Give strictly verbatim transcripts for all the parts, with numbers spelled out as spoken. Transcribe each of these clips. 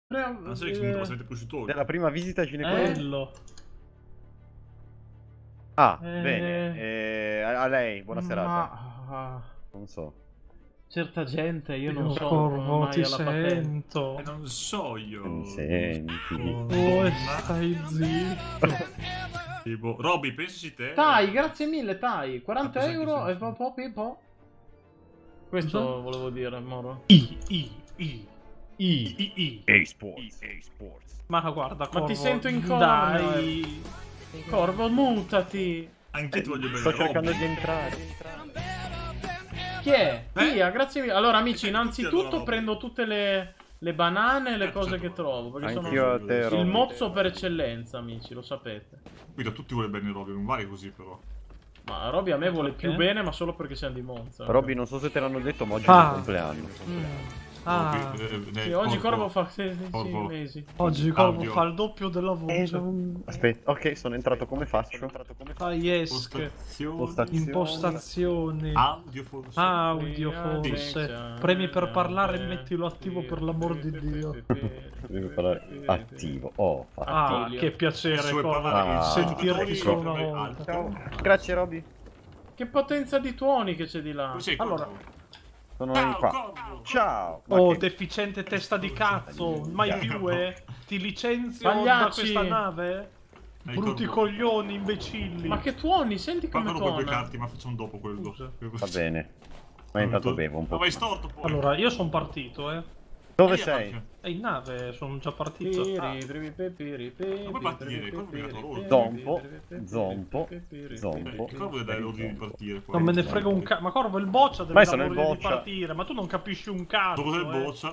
Non sai che sono abbastanza prosciuttori. Della prima visita ginecologica. Ah, Eh... bene. Eh, a lei, buona serata. Ma... Non so. Certa gente, io non Io so. Corvo, mai ti alla sento. Eh, non so io. Mi senti. Oh, stai zitto. Tipo, Robby, pensaci te. Tai, grazie mille, Tai. quaranta Ah, euro sì, e sì. po' po' pi- po'. Questo Cosa? volevo dire, Moro. I, i, i. I. I, i. E-sports. E-sports. Ma guarda, Corvo, ti sento in corno, dai. Corvo, mutati. Anche tu voglio bene. Sto cercando Robby. di entrare. Chi è? Eh? Tia, grazie mille. Allora, amici, Eh, innanzitutto Robby. prendo tutte le, le banane e le Eh, cose certo. che trovo. Perché sono Anch'io a te, il Robby. mozzo per eccellenza, amici, lo sapete. Qui da tutti vuole bene Robby, non vale così però. Ma Robby a me vuole Perché? più bene, ma solo perché siamo di Monza. Robby, non so se te l'hanno detto, ma oggi è Ah. il compleanno. Mm. Ah, Robby, eh, eh, Sì, oggi Corvo Corvo. fa sei, sei Corvo. mesi. oggi Corvo Audio. fa il doppio della voce. Aspetta, ok, sono entrato, come faccio? Ah, yes. Postazioni. Postazioni. Impostazioni. Audio forse. Audio forse. Premi per parlare e mettilo attivo per l'amor di Dio. Devo parlare attivo. Oh, fatto. Ah, Attilio. che piacere, Se vuoi Corvo. parlare Ah. Sentirti solo una Robby, volta. altro. Grazie, Robby. Che potenza di tuoni che c'è di là. Dove sei, Allora. Corvo? Sono Ciao, in qua. Corvo. Ciao. Ma Oh, che- deficiente testa di cazzo. Mai più, eh? Ti licenzio Pagliacci. da questa nave? Dai, Brutti Corvo. coglioni, imbecilli. Ma che tuoni, senti come Quando puoi tuona. beccarti, ma facciamo dopo quello. Scusa. Va bene. Ma intanto bevo un Ma po'. vai storto poi. Allora, io sono partito, eh. Dove Via, sei? Marco. E in nave sono già partito. Ah. Piri, piri, piri, piri, piri, Ma puoi partire, piri, come piri, hai dato l'ordine? piri, Zompo, piri, piri, zompo, piri, piri, zompo. piri, Eh, Corvo deve dare l'ordine di partire. poi. Non me ne frega un cazzo. Ma Corvo, il boccia deve Ma io dare sono il l'ordine di boccia. partire. Ma tu non capisci un cazzo. Dopo del eh. boccia.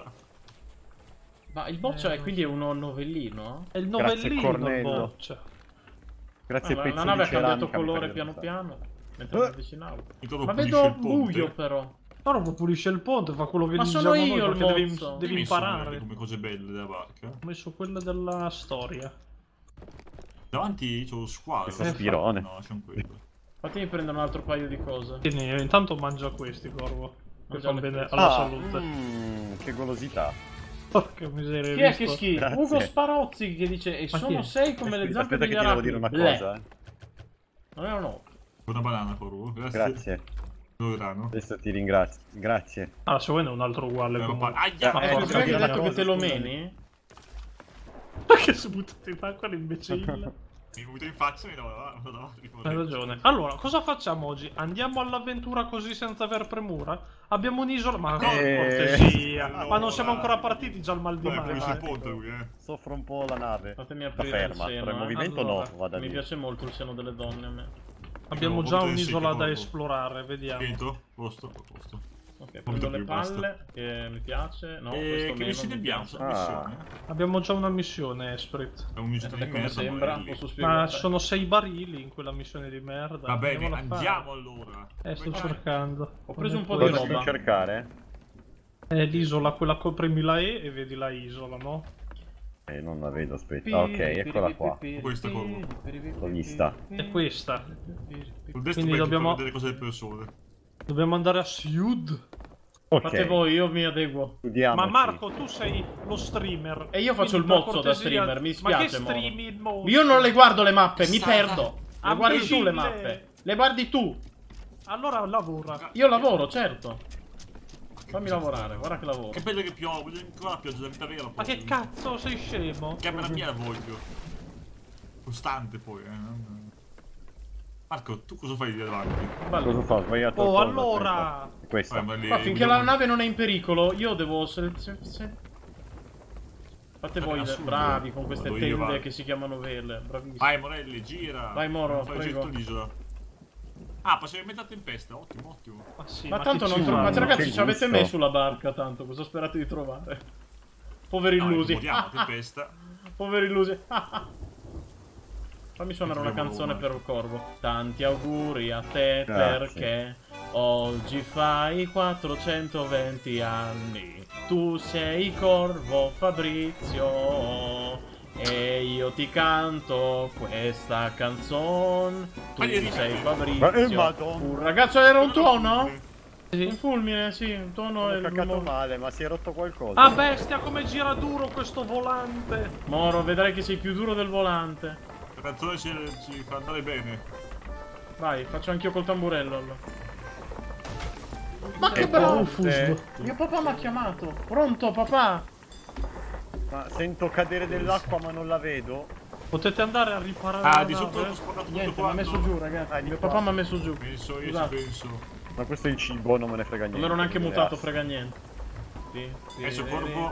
Ma il boccia Eh, è quindi uno novellino? È il Grazie, novellino il Cornello. boccia. Grazie, Ah, la, pezzo la nave di ha cambiato ceramica, mi colore fai piano pensare. piano mentre Eh. mi avvicinavo. Mi trovo Ma pulisce vedo il ponte. buio però. Corvo pulisce il ponte, fa quello che Ma gli sono diciamo noi, io il perché devi, mozzo. devi Io mi sono imparare. come cose belle della barca. Ho messo quella della storia. Davanti c'ho lo squalo. Questo spirone. No, lasciamo quello. Fatemi prendere un altro paio di cose. Tieni, intanto mangia questi, Corvo. Che fa Mangiale bene questi. alla Ah, salute. mm, che golosità. Porca miseria, hai Chi è che visto? schi? Grazie. Ugo Sparozzi che dice e Ma chi sono è? sei come le Aspetta, zampe aspetta degli che ti devo arachidi. dire una Bleh. cosa. eh. No, no, no. Una banana, Corvo. Grazie. Grazie. Dove grano? Adesso ti ringrazio. Grazie. Ah, se vuoi ne è un altro uguale. Eh, comunque. ma- Aia, Ma Eh, porca mi sa che hai miseria. detto che te lo Scusami. meni? Perché si buttati in acqua l'imbecille? Mi butto in faccia e mi do davanti. davanti, Hai ragione. Allora, cosa facciamo oggi? Andiamo all'avventura così senza aver premura? Abbiamo un'isola. Ma Eh, cortesia! allora. Ma non siamo ancora partiti già al mal di Poi pulisce il mare. ponte lui, eh. Soffro un po' la nave. Fatemi Sta aprire il ferma, seno. però in eh. movimento Allora, no, vada Mi via. piace molto il seno delle donne a me. Abbiamo No, già molto un'isola sì, da che esplorare, vediamo. Finito? Posto, posto. Ok, Non prendo vedo le più, basta. palle, che mi piace. No, E questo che meno, missione mi abbiamo? piace. Questa missione? Abbiamo già una missione, Esprit. È un missione Vedete di come merda. sembra? ma è lì. Posso spiegare? Ma ci sono sei barili in quella missione di merda. Va bene, Andiamola a fare. andiamo allora. Eh, sto Vai. cercando. Ho preso un po' Cosa di devi roba. cercare? È l'isola, quella con premi la E e vedi la isola, no? Eh, non la vedo, aspetta. Ok, eccola qua. Questa Corvo. L'ho vista. È questa. Col destro Quindi vai dobbiamo- a vedere cose delle persone. Dobbiamo andare a Sud. Fate Ok, voi, io mi adeguo. studiamoci. Ma Marco, tu sei lo streamer. E io faccio Quindi il per mozzo da cortesia- streamer, mi Ma che spiace, Moro. streami il mozzo? Io non le guardo le mappe, mi Sa- perdo. Le guardi tu le Imbecille. mappe. Le guardi tu. Allora lavora. Io lavoro, certo. Fammi lavorare, guarda che lavoro. Che bello che piove, voglio ancora la pioggia della vita vera. Ma che cazzo, sei scemo? Camera mia la voglio. Costante poi, eh. non- Marco, tu cosa fai lì davanti? Cosa fa? Ho sbagliato. Oh, cosa? allora. Aspetta. Questa. Vabbè, ma lì- Qua, finché la nave non è in pericolo, io devo selezionare. Fate voi, assurdo. bravi con queste Vado io, tende vado. che si chiamano vele. Bravissimi. Vai Morelli, gira. Vai, Moro, Fai prego. getto l'isola. Ah, passiamo in metà tempesta, ottimo, ottimo. Ma sì, Ma ma tanto chi non ci trovate. fanno? Ragazzi, Che ci avete gusto. me sulla barca, tanto. Cosa sperate di trovare? Poveri No, illusi. moriamo, tempesta. Poveri illusi. Fammi suonare una Troviamo canzone una. per Corvo. Tanti auguri a te Grazie. perché oggi fai quattrocentoventi anni. Tu sei Corvo Fabrizio e io ti canto questa canzone. Tu Ma io ti sei canto. Ma eh, Fabrizio. madonna. Un ragazzo era un tuono? Un fulmine, sì, un tono Ho e il caccato Moro. male, ma si è rotto qualcosa. Ah bestia, come gira duro questo volante! Moro, vedrai che sei più duro del volante. La canzone ci, ci fa andare bene. Vai, faccio anch'io col tamburello allora. Ma che E bravo! ponte. Mio papà mi ha chiamato. Pronto, papà? Ma sento cadere dell'acqua ma non la vedo. Potete andare a riparare Ah, la di sotto nave? ho sparato tutto Niente, mi ha quanto. messo giù, ragazzi. Ah, di Mio qua. papà mi ha messo giù. Penso, io ci Scusate. penso. Ma questo è il cibo, non me ne frega niente. Non ero neanche Grazie. mutato, frega niente. Adesso corvo.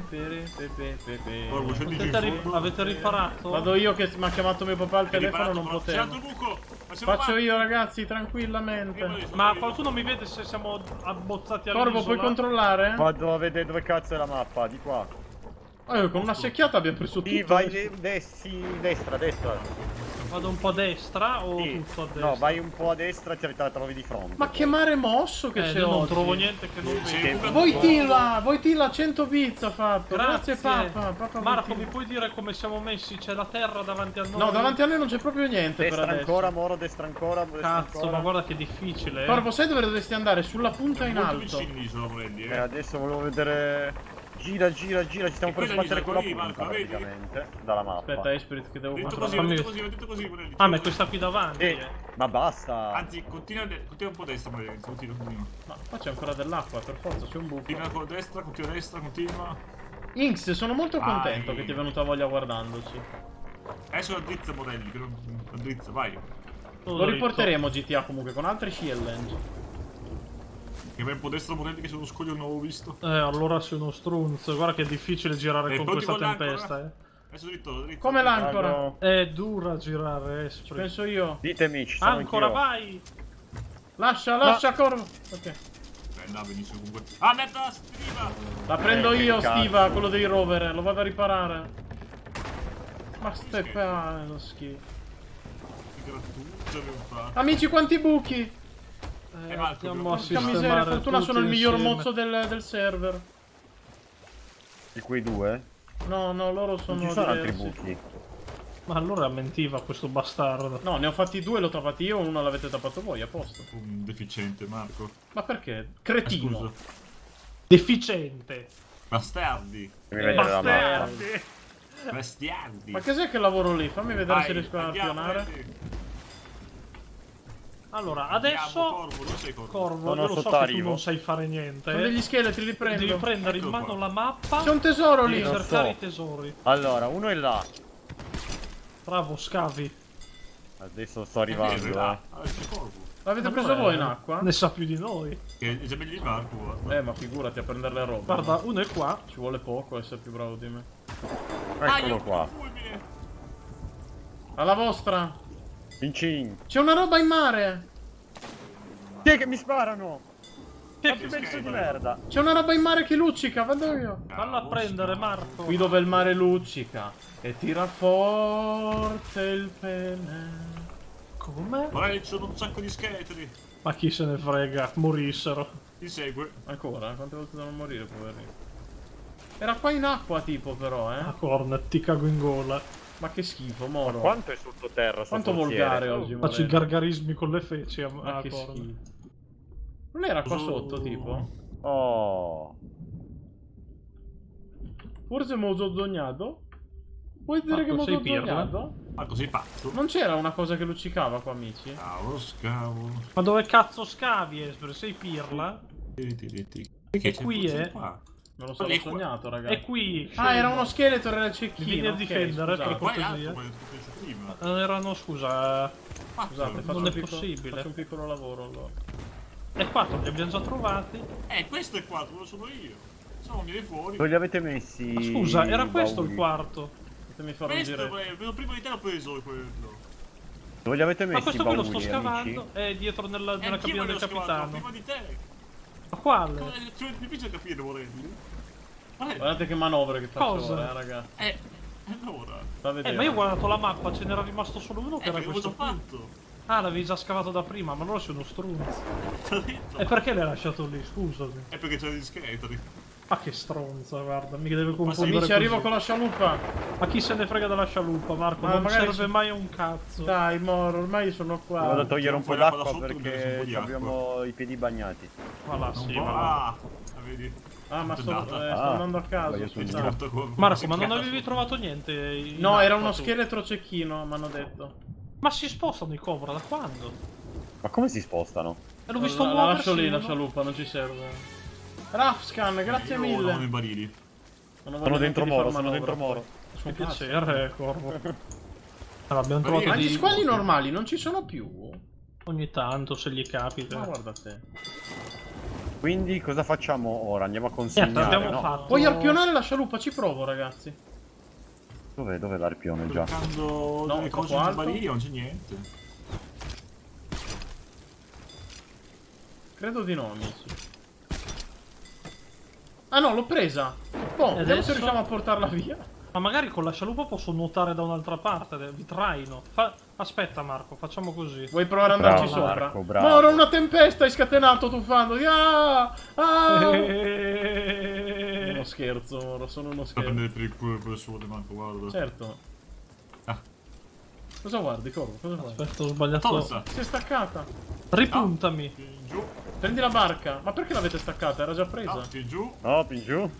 Corvo, scendi giù in Potete ri- fondo. avete riparato? Vado io che mi ha chiamato mio papà al Hai telefono, riparato, non però. C'è potevo. altro buco. Ma siamo Faccio avanti. io, ragazzi, tranquillamente. Ma qualcuno mi vede se siamo abbozzati all'isola? Corvo, puoi controllare? Vado a vedere dove cazzo è la mappa, di qua. Oh, con una secchiata abbiamo preso Sì, tutto. vai de- de- sì, destra, destra. Vado un po' a destra o Sì. tutto a destra? No, vai un po' a destra e te la trovi di fronte. Ma che mare mosso che Eh, c'è io non oggi. trovo niente che non C'è vedo. un Voitilla, Voitilla cento bits ha fatto. Grazie, Grazie. papà. papà Marco, Voitilla. mi puoi dire come siamo messi? C'è la terra davanti a noi? No, davanti a noi non c'è proprio niente Destra per adesso. ancora, Moro, destra ancora, destra Cazzo, ancora. ma guarda che difficile, eh. Corvo, sai dove dovresti andare? Sulla punta in molto alto. vicini l'isola, Morelli, Eh, eh. adesso volevo vedere... Gira, gira, gira, ci stiamo E per quella sbattere con l'isola la lì, punta, Marco, vedi? praticamente, dalla mappa. Aspetta, Esprit, che devo Detto controllare. così, fammi- detto così, detto così, Morelli. Ah, ma è questa qui davanti, Eh, eh. ma basta! Anzi, continua, continua un po' a destra, Morelli. Continua, continua. Ma qua c'è ancora dell'acqua, per forza, c'è un buco. Continua con la destra, continua a destra, continua. Inks, sono molto Vai. contento che ti è venuta voglia guardandoci. Adesso la drizza, Morelli, che non... La drizza, vai. Tutto Lo dritto. riporteremo G T A comunque con altri challenge. Che vai un po' a destra, Morelli, che c'è uno scoglio non avevo visto. Eh, allora sei uno strunzo. Guarda che è difficile girare Eh, con pronti questa con l'ancora? tempesta, eh. Adesso dritto, dritto. Come dritto. l'ancora? Vado- È dura girare, eh. Ci penso io. Ditemi, ci sono Ancora, anch'io. vai! Lascia, lascia, Corvo. Ok. Eh, andava benissimo comunque. Ah, merda, la stiva! La prendo Eh, che io, cazzo. Stiva, quello dei rover. Lo vado a riparare. Ma stai pa- lo schifo. Che grattugia devo fare. Amici, quanti buchi? Eh, Marco, andiamo a Porca Porca miseria, sistemare fortuna tutto sono il miglior insieme. mozzo del, del server. Di quei due? No, no, loro Non sono ci sono diversi. altri buchi. Ma allora mentiva questo bastardo. No, ne ho fatti due, l'ho tappati io, uno l'avete tappato voi, a posto. Un deficiente, Marco. Ma perché? Ah, Cretino. scusa. Deficiente. Bastardi. Devi vedere la mappa. Bastardi. Bastardi. Ma cos'è che lavoro lì? Fammi vedere Vai, se riesco a andiamo, spionare. Morelli. Allora, Andiamo, adesso... Corvo, dove sei Corvo? Corvo, Sono io lo so sotto che tu arrivo. non sai fare niente, Sono eh. degli scheletri, li prendo. Devi prendere in Ecco mano qua. la mappa C'è un tesoro e lì. Non cercare so. i tesori. Allora, uno è là. Bravo, scavi. Adesso sto Eh, arrivando, là. eh. Ah, c'è Corvo. L'avete Ma preso dov'è? voi in acqua? Ne sa più di noi. Che è già meglio di Marco, guarda. Eh, ma figurati a prendere le robe. Guarda, uno è qua. Ci vuole poco essere più bravo di me. Ah, Eccolo io qua. fulmine. Alla vostra. Vincin. C'è una roba in mare. Chi è che mi sparano? Che Ma che pezzo di merda. C'è una roba in mare che luccica, vado io. Fallo a prendere, Marco. Qui dove il mare luccica e tira forte il pene. Come? Morelli, ci sono un sacco di scheletri. Ma chi se ne frega, morissero. Ti segue. Ancora? Quante volte devono morire, poverini? Era qua in acqua tipo però, Ah, eh. Cornet, ti cago in gola. Ma che schifo, Moro. Quanto è sottoterra? sto Quanto forziere? volgare oggi, Faccio i Morelli. gargarismi con le feci a, Ma a che Cornet. schifo. Non era qua Oh. sotto, tipo? Oh. Forse mi ho zozzognato? Puoi dire Marco, che mi ho sei pirla? zozzognato? Marco, sei pazzo. Non c'era una cosa che luccicava qua, amici? Cavolo, scavo. Ma dove cazzo scavi, Esper? Sei pirla? Tiri, tiri, tiri. E qui, c'è eh? qua? Me lo sono Lì qua. sognato, È ragazzi. qui. Ah, era scemo. uno scheletro, era il Mi cecchino. vieni a ok, difendere, scusate. per Qua è cortesia. alto, come ho detto prima. Eh, Erano, scusa. Scusate, faccio Non un è piccolo- possibile. Faccio un piccolo lavoro allora. E quattro li abbiamo già trovati. Eh, questo è qua, dove sono io. Sono vieni fuori. Dove li avete messi? Ma scusa, era i questo il bauli? quarto. Fatemi fare un Questo, giro. eh, vedo prima di te l'ho preso quello. Dove li avete Ma messi questo i qui lo bauli, sto scavando. amici? È dietro nella, E nella anch'io cabina me del l'ho scavato capitano. prima di te. Ma quale? Eh, Cioè, mi piace capire, Morelli. Morelli. Guardate che manovre che faccio Cosa? ora, eh, ragazzi. Eh, allora. Sta a vedere. Eh, ma io ho guardato la mappa, ce n'era rimasto solo uno che Eh, era perché cosa questo ho qui. fatto? Ah, l'avevi già scavato da prima, ma allora sei uno strunzo. Ti ho detto. E perché l'hai lasciato lì? Scusami. È perché c'erano gli scheletri. Ma che stronza, guarda, mica deve confondere Amici, così. arrivo con la scialuppa. Ma chi se ne frega della scialuppa, Marco? Ma non magari serve ci- mai un cazzo. Dai, Moro, ormai sono qua. Vado a togliere un po' fuori acqua da d'acqua sotto, perché perché c'è un po' di abbiamo i piedi bagnati. Ma là, Un sì, po'. ma là. Ah, la vedi? Ah, ma sto, eh, sto Ah, andando a caso. voglio scusate. subito. Porto con- Marco, ma non secchiata avevi sotto. trovato niente? in No, acqua era uno tu? scheletro cecchino, mi hanno detto. Ma si spostano i cobra, da quando? Ma come si spostano? E l'ho visto la, la muoversi. lascio lì, la no? scialuppa, non ci serve. Rafscan, grazie Io mille. non i barili. Non voglio Sono neanche dentro di Moro, far sono manovra, dentro Moro. poi. Con Sono pazzo. piacere, Corvo. Allora, abbiamo Ma trovato Ma io- gli dei... squali normali non ci sono più? Ogni tanto, se gli capita. Ma guarda te. Quindi cosa facciamo ora? Andiamo a Niente, consegnare, abbiamo no? fatto... Puoi arpionare la scialuppa, ci provo, ragazzi. Dov'è? Dov'è l'arpione già? Cercando No, delle troppo cose nei alto. barili, non c'è niente. Credo di no, amici. Ah no, l'ho presa. Boh, E vediamo se adesso? riusciamo a portarla via. Ma magari con la scialuppa posso nuotare da un'altra parte, vi traino. Fa... Aspetta Marco, facciamo così. Vuoi provare ad andarci Bravo, sopra? Marco, bravo. Moro, una tempesta hai scatenato tuffando. Ah! Ah! Eh. Uno scherzo, Moro, sono uno Sta scherzo. prendere per il culo per solo, manco, guarda. Certo. Ah. Cosa guardi, Corvo? Cosa guardi? Aspetta, ho sbagliato. Cosa? Si è staccata. Ripuntami. Più giù. Prendi la barca. Ma perché l'avete staccata? Era già presa. No, più giù. No, più in giù.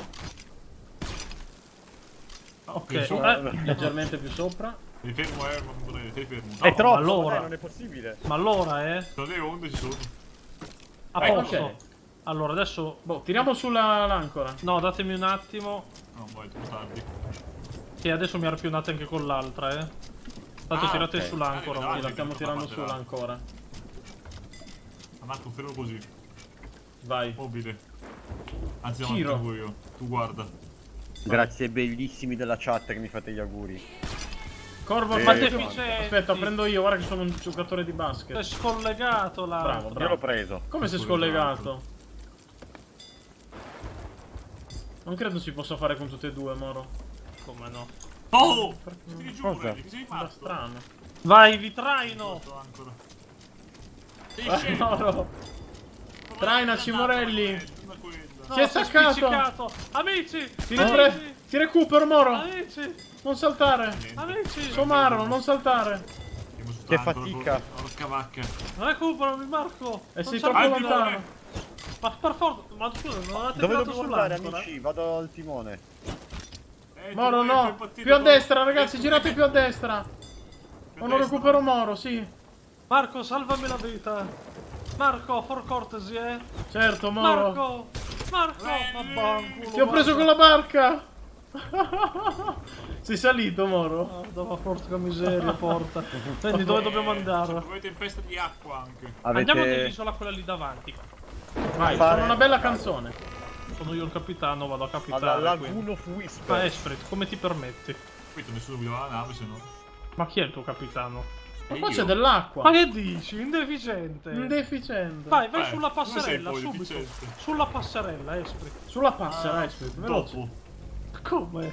No, Ok, più su. eh, Leggermente più sopra. Stai fermo, eh, non vorrei, stai fermo. È No, troppo, allora. dai, non è possibile. ma allora, eh? sono le onde, ci sono. A Eh, posto. ok. Allora, adesso... Boh, tiriamo sulla l'ancora. No, datemi un attimo. No, vai, tu tardi. Che adesso mi arpionate anche con l'altra, eh. Tanto Ah, tirate ok. sull'ancora. Ah, Sì, voi. la stiamo tirando Fatela. sulla ancora. Ma Marco, fermo così. Vai. Mobile. Anzi, no, Giro. non io. Tu guarda. Grazie bellissimi della chat che mi fate gli auguri. Corvo, Eh, fai- deficienti. aspetta, prendo io. Guarda che sono un giocatore di È basket. scollegato là. Bravo, Io l'ho bravo. preso. Come si è scollegato? Non credo si possa fare con tutte e due, Moro. Come no? Oh! Sei giù, Cosa? Morelli, che sei Sembra rimasto? strano. Vai, vi traino. Sto ancora. Sei Ah, scemo. Moro. Trainaci, Morelli. Una quella. No, Si è si è staccato. spiccicato. Amici. Ti, amici, ripre- ti recupero, Moro. Amici. Non saltare. Niente. Amici. Somaro, non saltare. Siamo su Che tanto, fatica. Porca vacca. Recuperami, Marco. E Non sei c'è troppo Vai, bisogno. lontano. Timone. Ma per forza. Ma scusa, non avete Dove tirato dobbiamo andare, sull'ancora? amici? Vado al timone. Eh, Moro, ti fai no. impazzire, Più a Moro. destra, ragazzi. Eh, Girate più a destra. più O a non destra. recupero Moro, sì. Marco, salvami la vita. Marco, for cortesi, eh. Certo, Moro. Marco. Marco. Ma banculo, Ti ho preso con guarda. la barca. Sei salito, Moro? Guarda, ma porca miseria, porta. Quindi dove dobbiamo C'è andare? poi tempesta di acqua anche. Andiamo Avete... nell'isola quella lì davanti. Vai, fare- sono una bella canzone. Sono io il capitano, vado a alla capitare. quindi. Lagoon of Ma Whisper. Esprit, come ti permetti? Capito, nessuno guidava la nave, se no. Ma chi è il tuo capitano? Ma E qua io? c'è dell'acqua. Ma che dici? Indeficiente. Indeficiente. Vai, vai Eh, sulla dove sei passerella, poi, subito. deficiente? Sulla passerella, Esprit. Sulla passera, eh, veloce. Dopo. Come?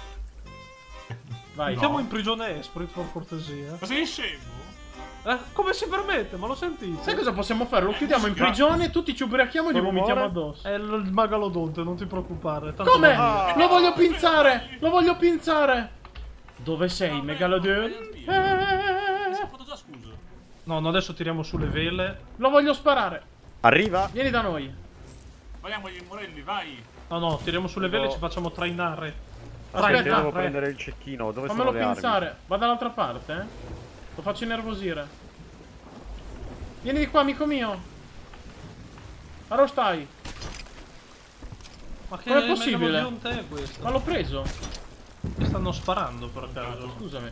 Vai. Mettiamo in prigione Esprit, per cortesia. Ma sei scemo? Eh, come si permette? Ma lo sentite? Sai cosa possiamo fare? Lo chiudiamo in Schiaffo. prigione, tutti ci ubriachiamo e gli Con vomitiamo rumore? addosso. È il il magalodonte, non ti preoccupare. Tanto Come? va via. Lo voglio pinzare! Lo voglio pinzare! Dove sei, Megalodon? Mi Eh, sei fatto già scusa. No, no, adesso tiriamo sulle vele. Lo voglio sparare. Arriva. Vieni da noi. Vogliamogli Morelli, vai. No, no, tiriamo sulle vele e No. ci facciamo trainare. Aspetta, Aspetta, devo Trainare. prendere il cecchino. Dove Fammelo sono le armi? pinzare. Va dall'altra parte, eh. Lo faccio innervosire. Vieni di qua, amico mio. Aro stai? Ma che Com'è possibile? megalodonte è questo? Ma l'ho preso. Che stanno sparando per caso. Scusami.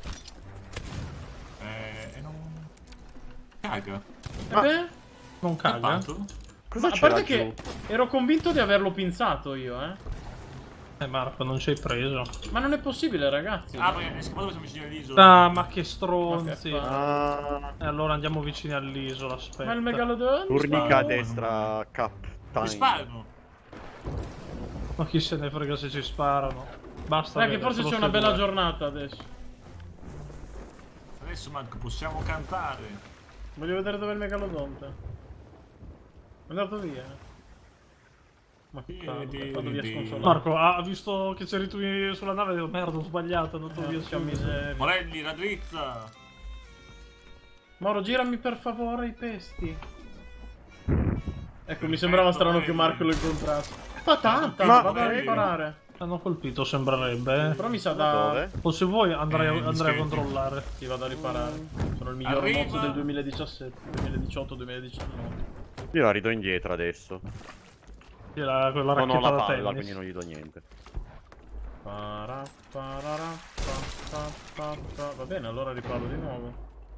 Eh, e non... Caga. E beh? Non caga? Tanto? Cosa Ma a c'era parte giù? che ero convinto di averlo pinzato io, eh. Eh Marco, non ci hai preso. Ma non è possibile, ragazzi. Ah, perché è scappato che siamo vicini all'isola. Ah, ma che stronzi. Ma che Ah, E allora andiamo vicini all'isola, aspetta. Ma il Megalodon? turnica a Sparo. destra, cap. Mi sparano. Ma chi se ne frega se ci sparano. Basta. Dai, che vedere, forse solo c'è una ste bella due. giornata adesso. Adesso, Marco, possiamo cantare. Voglio vedere dove è il Megalodonte. È andato via. Ma Di- puttana, di- vado via di- sconsolato. Marco ha visto che c'eri tu sulla nave e ho detto, merda, ho sbagliato, non via Porca su. miseria. Morelli, la drizza! Moro, girami per favore i pesti. Ecco, mi sembrava strano che Marco lo incontrasse. Ma tanta, Ma- vado a Ma- riparare. Hanno colpito, sembrerebbe. eh. Però mi sa da... Dove? O se vuoi andrei, Eh, a- andrei a dischetti. controllare. Ti vado a riparare. Sono il miglior Arriva. mozzo del duemiladiciassette, duemiladiciotto, duemiladiciannove. Io la ridò indietro adesso. Sì, la- quella Non ho racchetta la da palla, tennis. quindi non gli do niente. Para, parara, pa, pa, pa, pa. Va bene, allora riparo di nuovo.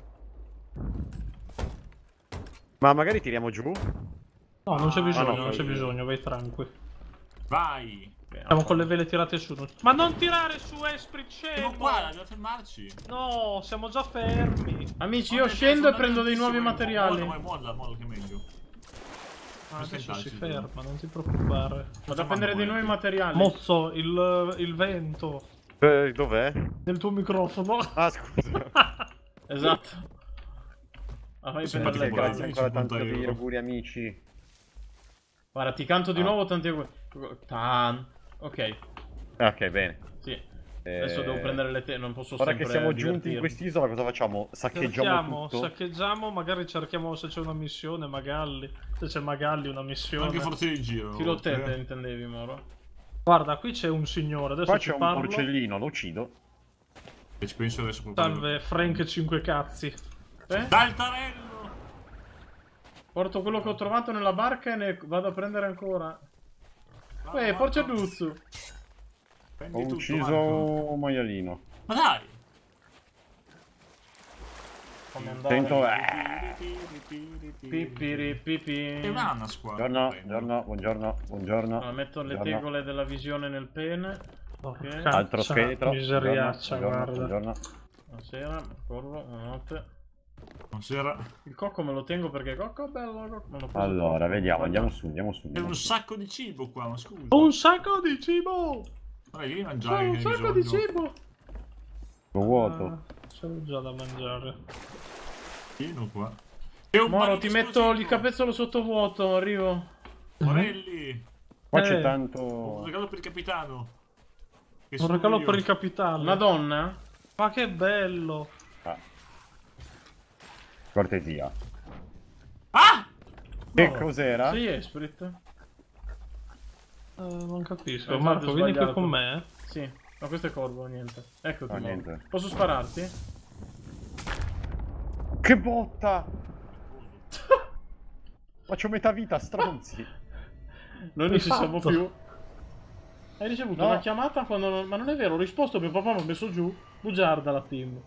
Ma magari tiriamo giù? No, non c'è Ah, bisogno, no, non c'è fai- bisogno, vai tranqui. Vai! Bene, Siamo con le vele tirate su. Ma non tirare su Esprit Siamo Scemo! qua, dobbiamo fermarci. No, siamo già fermi. Amici, io scendo e prendo dei nuovi Molla, materiali. molla, molla, molla, che è meglio. Ah, adesso si Aspettarci, ferma, non ti preoccupare. Vado a prendere dei nuovi materiali. Mozzo, il, il vento Eh, dov'è? nel tuo microfono. Ah, scusa. Esatto. Ah, fammi Sì, prendere le perché Grazie palle. ancora cinquanta tanto per gli euro. auguri amici. Guarda, ti canto di Ah. nuovo tanti auguri. Tan. Ok, Ok, bene. sì. Adesso devo prendere le te, non posso Ora sempre che siamo giunti in divertirmi. quest'isola, cosa facciamo? Saccheggiamo Cerchiamo, tutto? saccheggiamo, magari cerchiamo se c'è una missione, Magalli. Se c'è Magalli una missione. Anche forze di giro. Filo te, eh. te intendevi, Moro? Guarda, qui c'è un signore, adesso Qua ci c'è un parlo. porcellino, lo uccido. E ci penso adesso proprio. Salve, Frank cinque cazzi. Eh? D'altarello! Porto quello che ho trovato nella barca e ne vado a prendere ancora. Uè, porca Duzzu. Prendi Ho tutto, ucciso Marco. un maialino. Ma dai! Fammi andare. Sento... eh. Pipiri, pipi. È un'ananas qua. Buongiorno, Prendo. buongiorno, buongiorno, buongiorno. Allora, metto le Buongiorno. tegole della visione nel pene. Porca Altro scheletro. miseriaccia, Buongiorno, guarda. buongiorno. Buonasera, corvo, buonanotte. Buonasera. Il cocco me lo tengo perché cocco è bello. Cocco. Non lo posso Allora, fare. vediamo, Guarda. andiamo su, andiamo su. C'è Andiamo un su. sacco di cibo qua, ma scusa. Un sacco di cibo! Dai, devi C'è mangiare. un che hai sacco di bisogno. cibo. Lo vuoto. Ah, c'è già da mangiare. Pieno qua. C'è un Moro, marito ti metto esplosivo. il capezzolo sottovuoto, arrivo. Morelli. Qua Eh. c'è Un tanto... regalo per il capitano. Che Un sono regalo io. per il capitale. Una donna? Ma che bello! Ah. Cortesia. Ah! Che No. cos'era? Sei Esprit? Eh, non capisco. Eh, Marco, infatti ho vieni qui sbagliato. con me. Sì. Ma questo è corvo, niente. Eccoti, No, Moro. niente. Posso spararti? Che botta! Faccio metà vita, stronzi. Noi non Hai ci siamo fatto? più. Hai ricevuto No. una chiamata quando non... Ma non è vero, ho risposto, mio papà mi ha messo giù. Bugiarda la team.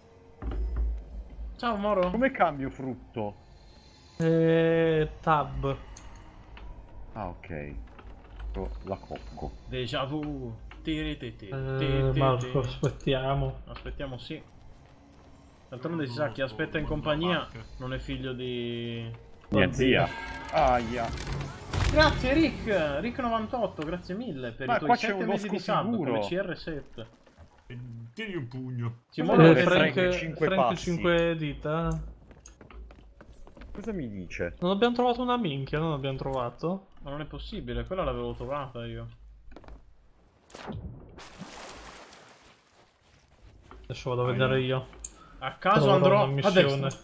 Ciao Moro. Come cambio frutto? Eh, tab. Ah, ok. Oh, la cocco. Déjà vu. Tiri, ti, ti, ti, Eh, ti, Marco, ti. aspettiamo. Aspettiamo, sì. D'altronde si sa chi aspetta in compagnia non è figlio di... Mia zia. Aia. Grazie Rick! Rick novantotto, grazie mille per Ma i tuoi qua c'è sette uno mesi di sub scofiguro. come C R sette. E tieni un pugno. Ci Cosa muore Eh, vuole Frank, Frank cinque Frank passi? cinque dita. Cosa mi dice? Non abbiamo trovato una minchia, non abbiamo trovato. Ma non è possibile, quella l'avevo trovata io. Adesso vado a vedere io. A caso Troverò andrò una a missione. destra.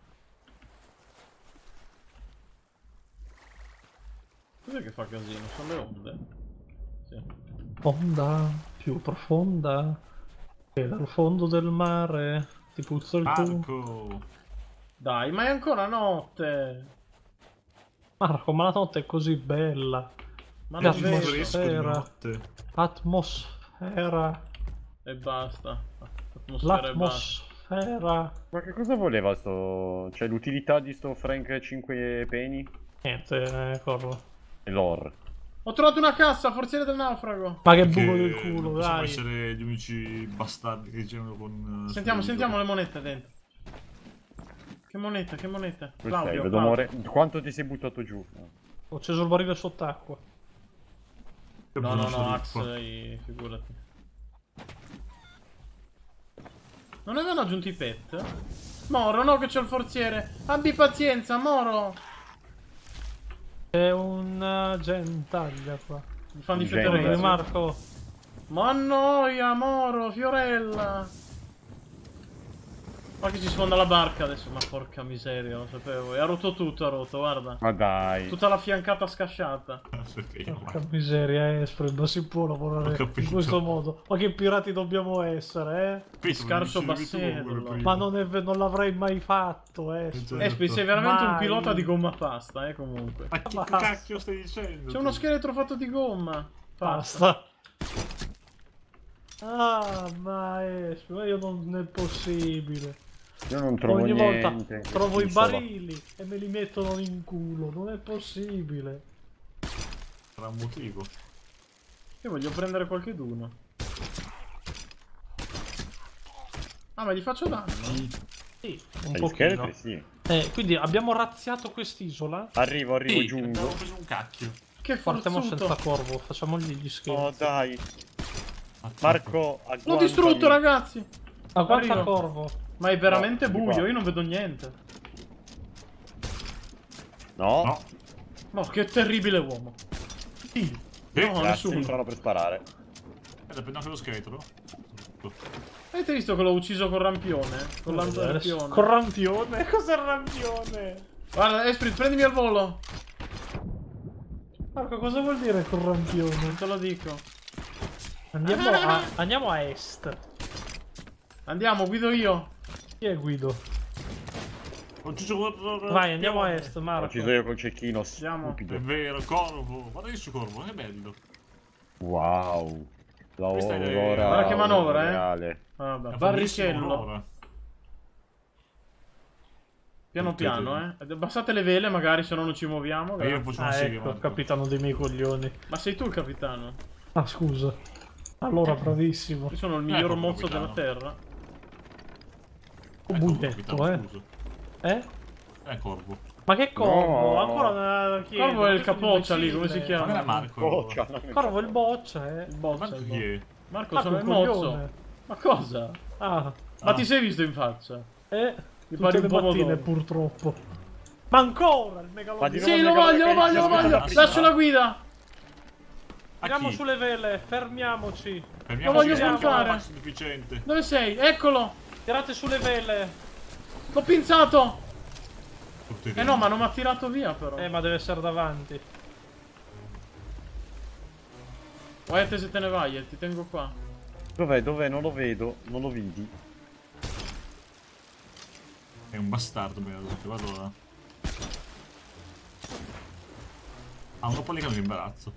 Cos'è che fa casino? Sono le onde. Sì. Onda più profonda. E dal fondo del mare ti puzza il culo. Marco. Dai, ma è ancora notte! Marco, ma la notte è così bella. Ma Che non Sono vedo. fresco di Atmosfera. notte. Atmosfera. E basta. Atmosfera e basta. L'atmosfera. Ma che cosa voleva sto... Cioè l'utilità di sto Frank cinque penny? Niente, eh, corro. E l'or. Ho trovato una cassa, forziere del naufrago! Ma che Che buco del culo, non possiamo dai. essere gli unici bastardi che girano con... eh, Sentiamo, sto sentiamo le libro. monete dentro. Che monete, che monete? Questo è, Claudio, vedo Claudio. more... Quanto ti sei buttato giù? Ho acceso il barile sott'acqua. Io ho No, no, bisogno no, di Axe, qua. eh, figurati. Non avevano aggiunto i pet? Moro, no che c'ho il forziere. Abbi pazienza, Moro! C'è un gentaglia qua. Mi fanno di Genio. Corri, fettere. Marco. Ma noia, Moro, Fiorella. Ma che ci sfonda la barca adesso, ma porca miseria, lo sapevo. E ha rotto tutto, ha rotto, guarda. Ma dai. Tutta la fiancata scasciata. Porca miseria, Esprit, ma si può Ho lavorare capito. in questo modo. Ma che pirati dobbiamo essere, eh? Scarso Bassetto. Ma non, è ve- non l'avrei mai fatto, Esprit. Espi, sei veramente un Mai. pilota di gomma pasta, eh, comunque. Ma che Basta. cacchio stai dicendo? C'è uno scheletro fatto di gomma. Basta. Ah, ma Esprit, ma io non è possibile. Io non trovo Ogni niente. volta trovo i Insomma. barili e me li mettono in culo. Non è possibile. Sarà un motivo. Io voglio prendere qualcheduno. Ah, ma gli faccio danno? Sì, un Gli pochino. scheletri, sì. Eh, quindi abbiamo razziato quest'isola. Arrivo, arrivo, Sì, giungo. abbiamo preso un cacchio. Che Partiamo forzuto. senza corvo, facciamogli gli scherzi. Oh, dai. Attacco. Marco, L'ho agguantami. distrutto, ragazzi. Ma guarda Arrivo. corvo. Ma è veramente No, di buio, qua. io non vedo niente. No. No. Ma che terribile uomo. Sì. Eh, No, Grazie, nessuno. mi stanno per sparare. Aspetta, prendo anche lo scheletro. Avete visto che l'ho ucciso col rampione? Con l'ampione. Con rampione? Cos'è il rampione? Guarda, Esprit, prendimi al volo. Marco, cosa vuol dire con rampione? Non te lo dico. Andiamo a, andiamo a est. Andiamo, guido io. Chi è Guido? Ho ucciso con- Vai, andiamo a est, Ho Marco. ucciso io col cecchino Andiamo. È stupido. vero, corvo. Guarda questo corvo, che bello. Wow. Questa è- L'aurora. Guarda che manovra, eh. boreale. Vabbè, È barrichello. bellissimo ora. Piano piano, eh. Abbassate le vele, magari, se no non ci muoviamo. Ma io grazie. faccio una Ah, serie, ecco, Marco. capitano dei miei coglioni. Ma sei tu il capitano? Ah, scusa. Allora, bravissimo. Io sono il miglior Ecco, mozzo capitano. della terra. Eh, Un corvo, buietto, capitano, eh. scusa. Eh? Eh, corvo. Ma che corvo? No. Ancora una chiedo. Corvo è il Questo capoccia un lì, come si imbecille. Ma non è chiama? Marco. Boccia, allora. non è- Corvo è il boccia, eh. Il bozzo, Marco il chi bozzo. è? Marco, Marco sono è il un mozzo. coglione. Ma cosa? Ah, Ma Ah. ti sei visto in faccia? eh. Mi Tutte pare un le pomodoro. mattine, purtroppo. Ma ancora il Ma megalodon. di Sì, non lo mega voglio, lo mega voglio, lo cazzo, voglio. aspetta. Lascio la guida. A Andiamo chi? sulle vele, fermiamoci. Fermiamo Lo voglio che siamo smontare. massimo efficiente. Dove sei? Eccolo. Tirate sulle vele. L'ho pinzato. Tutti Eh no, ma non mi ha tirato via però. Eh, ma deve essere davanti. Guardate se te ne vai, eh, ti tengo qua. Dov'è, dov'è? Non lo vedo, non lo vedi. È un bastardo, me lo dico, vado là. Ah, uno poligano in imbarazzo.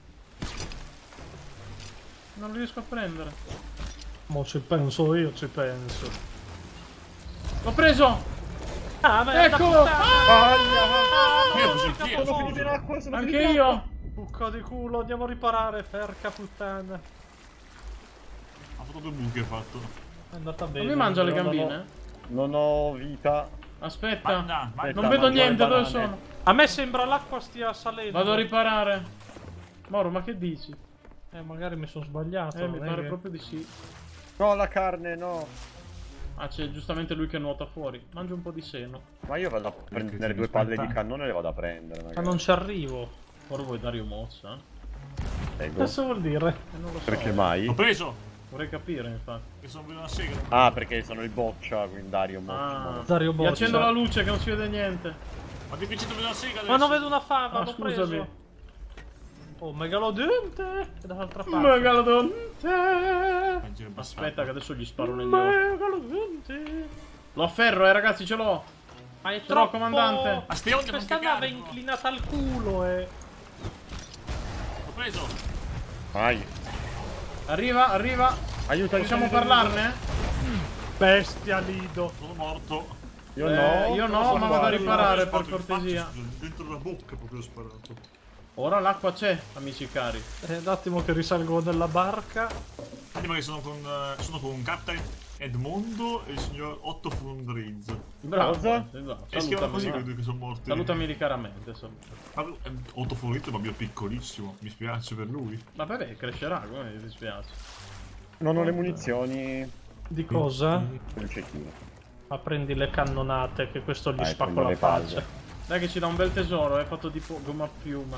Non riesco a prendere. Mo ci penso io, ci penso. L'ho preso. Ah, ma Eccolo. Ah, Io ho preso il piede, Sono finito in scusa. acqua, sono anche finito in io. acqua. Bucco di culo, andiamo a riparare, perca puttana. Ha fatto due buche, ha fatto. È andata bene. Non mi mangia le no, no, no. gambine? Non ho vita. Aspetta. Ma, no, ma Aspetta, Non vedo mangio le niente, dove banane. sono? A me sembra l'acqua stia salendo. Vado a riparare. Moro, ma che dici? Eh, magari mi sono sbagliato. Eh, mi non è pare che- proprio di sì. No, la carne, no. Ah, c'è giustamente lui che nuota fuori. Mangio un po' di seno. Ma io vado a prendere due palle di cannone e le vado a prendere, Ma magari. non ci arrivo. Ora vuoi Dario Mossa? Prego. Cosa vuol dire? Eh, non lo so. Perché mai? L'ho preso! Vorrei capire, infatti. Che sono venuto una sega. Ah, perché sono il boccia, quindi Dario Mo- Ah. Mo- Dario Mi Boccia. accendo la luce che non si vede niente. Ma difficile vedere una sega adesso. Ma non vedo una fava, Ah, l'ho scusami. preso. Oh, megalodonte! È dall'altra parte. Megalodonte. Mangi il bastardo. Aspetta che adesso gli sparo negli occhi. Megalodonte! Lo afferro, eh ragazzi, ce l'ho. Ma è Ce l'ho, troppo... comandante. Ma ste onde non Questa nave è cagano. inclinata al culo, eh. L'ho preso. Vai. Arriva, arriva. Aiuto, Possiamo aiuto, aiuto, parlarne? Bestia Lido. Sono morto. Io Eh, no. io no, sono ma vado a qua. riparare. Ho sparato per in cortesia. faccia, dentro la bocca proprio ho sparato. Ora l'acqua c'è, amici cari. Eh, un attimo che risalgo nella barca. Prima che sono con, eh, sono con Captain Edmondo e il signor Otto Fundriz. Bravo. Cosa? sei bravo. E si chiamano così Salutami, quei due che sono morti. salutami caramente. Insomma. Ma, eh, Otto Fundriz è un bambino piccolissimo. Mi spiace per lui. Ma vabbè, crescerà, come mi dispiace. Non ho le munizioni Di cosa? per il cecchino. Ma prendi le cannonate che questo gli Vai, spacco prendo la le palle. faccia. Dai che ci dà un bel tesoro, è fatto tipo gomma a piuma.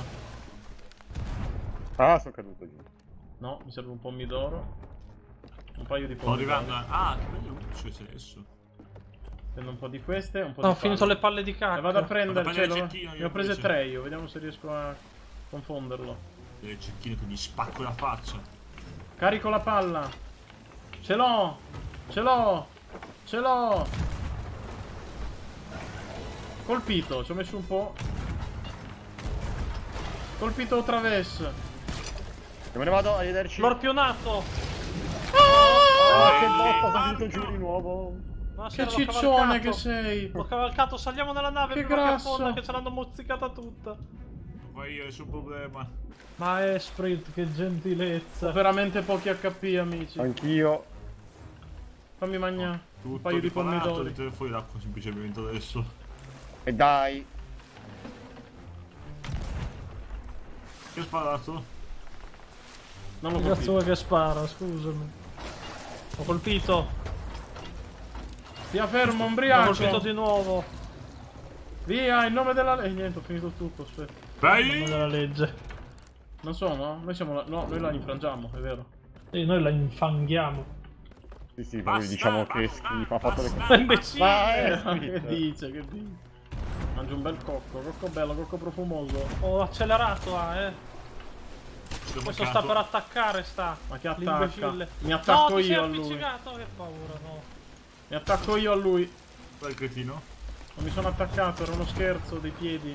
Ah, sono caduto giù. No, mi serve un po' midoro. Un paio di Sto pomodori. arrivando. Ah, che bello luce c'è adesso. Prendo un po' di queste, un po' No, di ho finito palle. le palle di cacca. E vado a prendere, Vado a cioè, prendere lo- il cecchino, ne io ho prese invece. tre io, vediamo se riesco a confonderlo. Il cecchino che gli spacco la faccia. Carico la palla. Ce l'ho! Ce l'ho! Ce l'ho! Colpito, ci ho messo un po'. Colpito otra vez. E me ne vado, arrivederci. L'orpionato! Ah, che botta, sono finito giù di nuovo. Ma Che l'ho ciccione cavalcato. che sei! L'ho cavalcato, saliamo nella nave Che prima che grasso. affonda, che ce l'hanno mozzicata tutta. Non fai io nessun problema. Ma è Sprit, che Ho gentilezza. veramente pochi H P, amici. Anch'io. Fammi mangiare Tutto un paio di riparato, pomidori. di tirare fuori l'acqua semplicemente adesso. E dai. Che ho sparato? Non l'ho Che cazzo colpito. vuoi che spara, scusami. Ho colpito. Stia fermo, Ho ombriaco. colpito di nuovo. Via, in nome della... E eh, niente, ho finito tutto, aspetta. Nome Vai! della legge. Non so, no? Noi siamo la... No, noi la infrangiamo, è vero. E noi la infanghiamo. Sì, sì, Basta, poi diciamo che basta, schifo, ha fatto le basta. cose. Ma imbecille! Ma è Eh, che Sprit. dice, che dice? Mangio un bel cocco, cocco bello, cocco profumoso. Ho accelerato, ah, eh. Ci ho Questo sta mancato. per attaccare, sta. Ma che attacca? L'imbecille. Mi attacco no, ti sei io a lui. appiccicato, che paura, no. Mi attacco io a lui. Dai il cretino. Non mi sono attaccato, era uno scherzo dei piedi.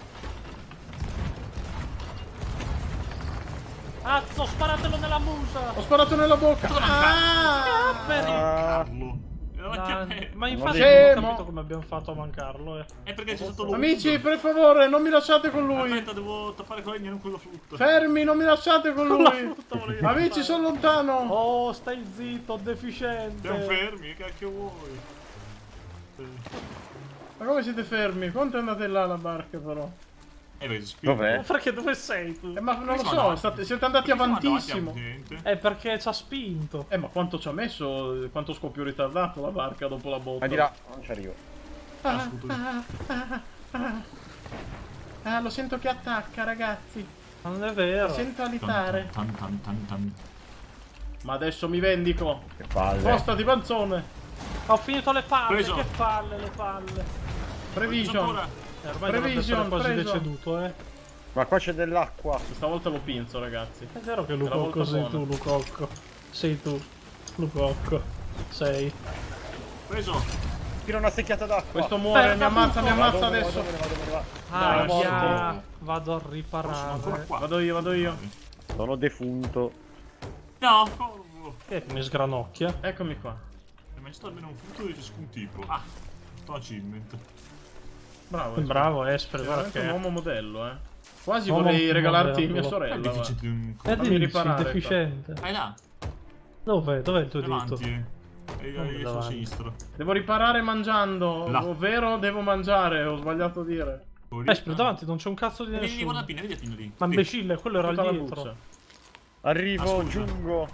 Cazzo, sparatelo nella musa! Ho sparato nella bocca! Ah! Per il Ah, Carlo. Era davanti a Dai, me. ma infatti Scemo. non ho capito come abbiamo fatto a mancarlo, eh. È perché c'è stato lui. Amici, per favore, non mi lasciate con lui! Aspetta, devo tappare con legna, non con la frutta. Fermi, non mi lasciate con Con la lui! frutta volevi Amici, fare. sono lontano! Oh, stai zitto, deficiente. Siamo fermi, che cacchio vuoi? Eh, Ma come siete fermi? Quanto andate là la barca, però? Eh, vedi, spingo. dov'è? Ma perché dove sei tu? Eh, ma non lo Siamo so, davanti. state- siete andati Siamo avantissimo. davanti a gente. È perché ci ha spinto. Eh, ma quanto ci ha messo? Quanto scoppio ritardato la barca dopo la botta? Ma di là, non ci arrivo. Ah, Ah, scusa. ah, ah, ah. Ah, lo sento che attacca, ragazzi. Ma non è Lo vero. sento Tan, alitare. tan, tan, tan, tan. Ma adesso mi vendico. Che palle. Spostati, panzone. Ho finito le palle, Preso. che palle le palle. Prevision. Ancora. Eh, ormai dovrebbe essere Prevision, quasi preso. deceduto, eh. Ma qua c'è dell'acqua. Questa volta lo pinzo, ragazzi. È vero che Era Lucocco molto sei buona. tu, Lucocco. Sei tu, Lucocco. Sei. Preso. Tira una secchiata d'acqua. Questo muore, Perda mi ammazza, mi tutto. ammazza Vado, me ne adesso. vado, me ne vado, me ne vado. Dai, Ah, morto. via. Vado a Sono ancora riparare. qua. Vado io, vado io. Sono defunto. No, corvo. Che mi sgranocchia. Eccomi qua. Hai mangiato almeno un frutto di ciascun tipo. Ah, sto achievement. Bravo. Esper. Bravo, Esper, Sei guarda veramente che... un uomo modello, eh. Quasi Uomo vorrei regalarti modello. mia È sorella. il va. deficiente di un... Eh, Fammi dici, riparare, deficiente. Vai là, Dov'è? Dov'è il tuo dito? davanti. eh. E Come io sul davanti? sinistro. Devo riparare mangiando, Là. ovvero devo mangiare, ho sbagliato a dire. Esper, davanti non c'è un cazzo di Vieni, vieni, guarda la nessuno. pinna, vedi la pinna lì. Ma Lì. imbecille, quello era Tutta la dietro. buccia. Arrivo, Ah, scusa. giungo.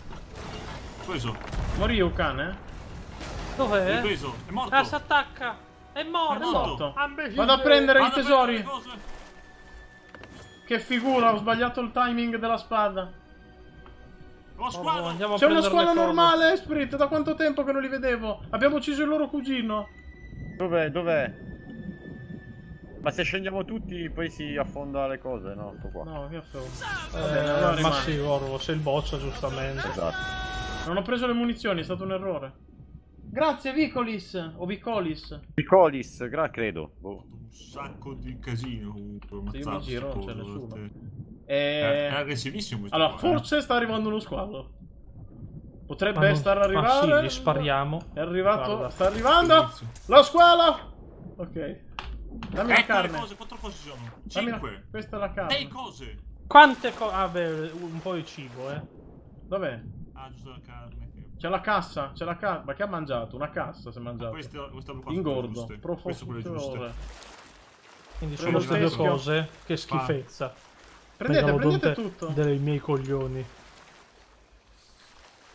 Preso. Morì un cane? L'hai Dov'è? preso. È morto. Ah, si attacca. È morto. È morto. Ah, imbecille. Vado a prendere i Vado a tesori. prendere le cose. Che figura, ho sbagliato il timing della spada. Ho Oh, squadra. andiamo a C'è una prendere squadra le cose. normale, Esprit, da quanto tempo che non li vedevo? Abbiamo ucciso il loro cugino. Dov'è? Dov'è? Ma se scendiamo tutti poi si affonda le cose, no? Sto qua. No, che affo. Eh, Va bene, allora ma rimane. sì, Orvo, sei il boccia, giustamente. Esatto. Non ho preso le munizioni, è stato un errore. Grazie, Vicolis. O Vicolis. Picolis, gra credo. Boh. Un sacco di casino comunque. Se io mi ammazzato, giro non c'è sto nessuno. coso, E... È, è aggressivissimo questo Allora, qua, eh. forse sta arrivando uno squalo. Potrebbe Ma non- stare ma arrivando. sì, gli spariamo. È arrivato. Guarda. Sta arrivando. Bellissimo. La squalo. Ok. Dammi la Ecco le carne. cose, quattro cose ci sono. Dammi la- Cinque. Questa è la Sei carne. cose. Quante cose... Ah, beh, un po' di cibo, eh. Dov'è? Ah, giusto la carne. che- C'è la cassa. C'è la cassa. Ma che ha mangiato? Una cassa si è mangiato. Queste, queste qua sono Ingordo. quelle giuste. Queste sono quelle giuste. Profondore. Quindi Prendo sono queste due teschio. cose. Che schifezza. Prendete, Megalodonte prendete tutto. Dei miei coglioni.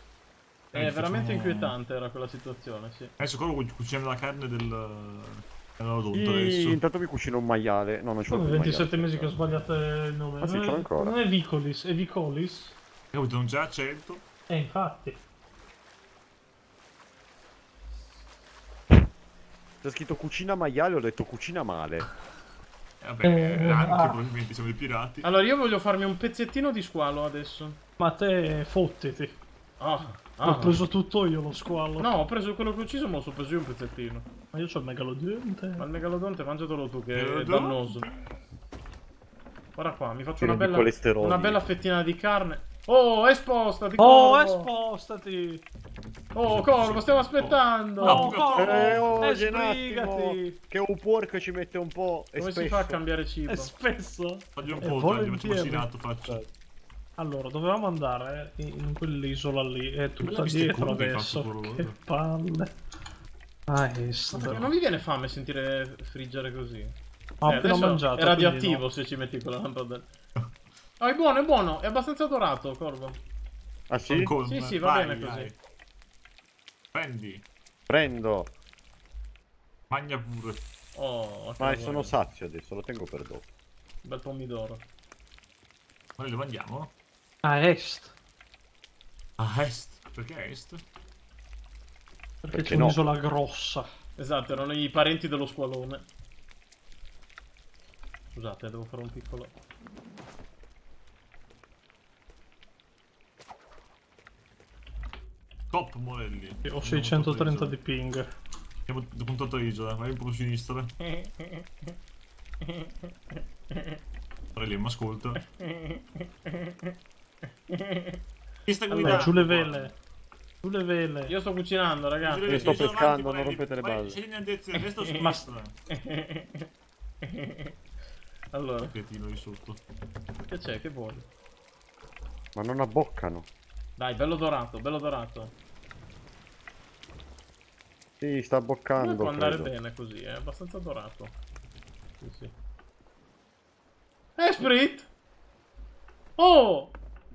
È Eh, veramente facciamo- inquietante era quella situazione, sì. Adesso quello cu- cuciniamo la carne del... Allora tutto Sì, adesso. intanto mi cucino un maiale. No, non c'ho Sono più il ventisette maiale. mesi che ho sbagliato il nome. Ah, sì, non, ce l'ho è, ancora. non è Vicolis, è Vicolis? Capito, non c'è accento. Eh, infatti. C'è scritto cucina maiale, ho detto cucina male. E vabbè, Eh, anche ah. probabilmente siamo dei pirati. Allora, io voglio farmi un pezzettino di squalo adesso. Ma te fottiti. Ah, Ho ah. preso tutto io lo squalo. No, ho preso quello che ho ucciso, me lo sono preso io un pezzettino. Ma io c'ho il megalodonte. Ma il megalodonte mangiatelo tu, che è Megalodonte? dannoso. Guarda qua, mi faccio Pieno una di bella, colesterolo. una bella fettina di carne. Oh, espostati, Oh, Corvo! spostati! Oh, Corvo, stiamo aspettando! No, Oh, no, Corvo! Eh, oh, Eh, c'è un attimo, sbrigati! che un porco ci mette un po' e Come si spesso. fa a cambiare cibo? E spesso. Fagli un Eh, po', dai, faccio volentieri. macinato, faccio. Allora, dovevamo andare in quell'isola lì. È tutta Quella vista dietro curva, adesso. infatti, quello, Che guarda. palle. Ah, est. Ma perché non vi viene fame sentire friggere così? Ho Eh, appena adesso mangiato. è radioattivo quindi se ci metti quella lampada. Oh, è buono, è buono, è abbastanza dorato, Corvo. Ah sì? Ancora, Sì, sì, va vai, bene vai. così. Prendi, Prendo. magna pure. Oh, che Ma buono. sono sazio adesso, lo tengo per dopo. Bel pomidoro. Ma noi lo mangiamo? no. A est. A est. Perché a est? Perché, Perché c'è no? un'isola grossa. Esatto, erano i parenti dello squalone. Scusate, devo fare un piccolo... Top modelli. Ho seicentotrenta di ping. Abbiamo puntato l'isola, vai un po' a sinistra. Ora lì, mi ascolta. Chi sta Allora, guidando? giù le qua? vele. Giù le vele. Io sto cucinando, ragazzi. Giù le Io sto vele, pescando, vai, non rompete le vai, balle. Sei in altezza, a destra o a Ma- sinistra? Allora, Che tiro lì sotto. che c'è? Che vuoi? Ma non abboccano. Dai, bello dorato, bello dorato. Sì, sta abboccando. Può andare credo. bene così, è abbastanza dorato. Sì, sì. Esprit! Oh!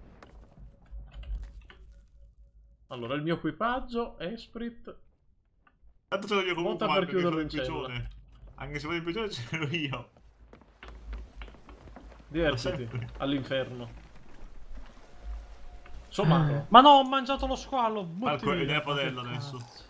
Allora, il mio equipaggio, Esprit. Tanto ce l'ho io comunque, Monta per perché sono chiuderlo il in cella. piccione. Anche se vado in piccione ce l'ho io. Divertiti, sempre. all'inferno. Somaro. Ma no, ho mangiato lo squalo. butti Marco, è via. nella padella Che adesso. cazzo.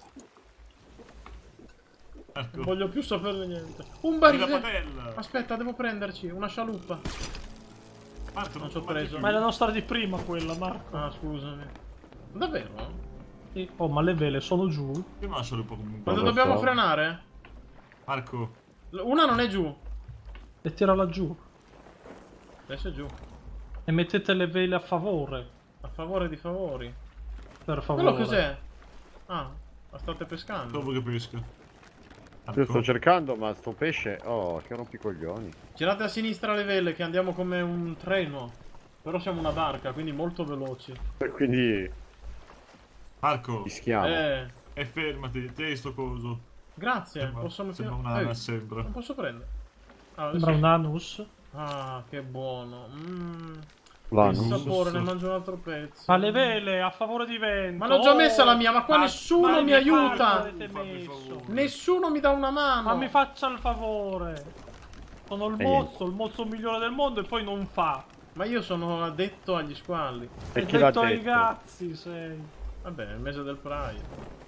Non Marco, voglio più saperne niente. Un nella barile! padella. Aspetta, devo prenderci una scialuppa. Marco, Non non ci ho mangi preso. più. Ma è la nostra di prima quella, Marco. Ah, scusami. Davvero? Sì. Oh, ma le vele sono giù. Io me la lascio un po' comunque. Quando lo dobbiamo so. frenare? Marco, Una non è giù. E tirala giù. Adesso è giù. E mettete le vele a favore. A favore di favori. Per favore. Quello cos'è? Ah, la state pescando. dopo che pesca. Io Marco, sto cercando, ma sto pesce. Oh, che rompicoglioni. Girate a sinistra le vele che andiamo come un treno. Però siamo una barca, quindi molto veloci. Quindi Marco, rischiamo. Eh, e fermati, te sto coso. grazie. Sembra, Posso sembra mettere... un'ana, Eh, sembra. non posso prendere. Ah, adesso- Sembra un anus. Ah, che buono. Mmm. Vanno. Il Vanno. sapore, ne mangio un altro pezzo. Ma le vele a favore di vento. Ma l'ho già Oh! messa la mia, ma qua Ma- nessuno ma mi che aiuta. parte avete Fammi messo? favore. Nessuno mi dà una mano. Ma mi faccia il favore. Sono il E mozzo, il mozzo migliore del mondo e poi non fa. Ma io sono addetto agli squali. E Hai chi l'ha detto ai detto? cazzi sei. Vabbè, è il mese del Pride.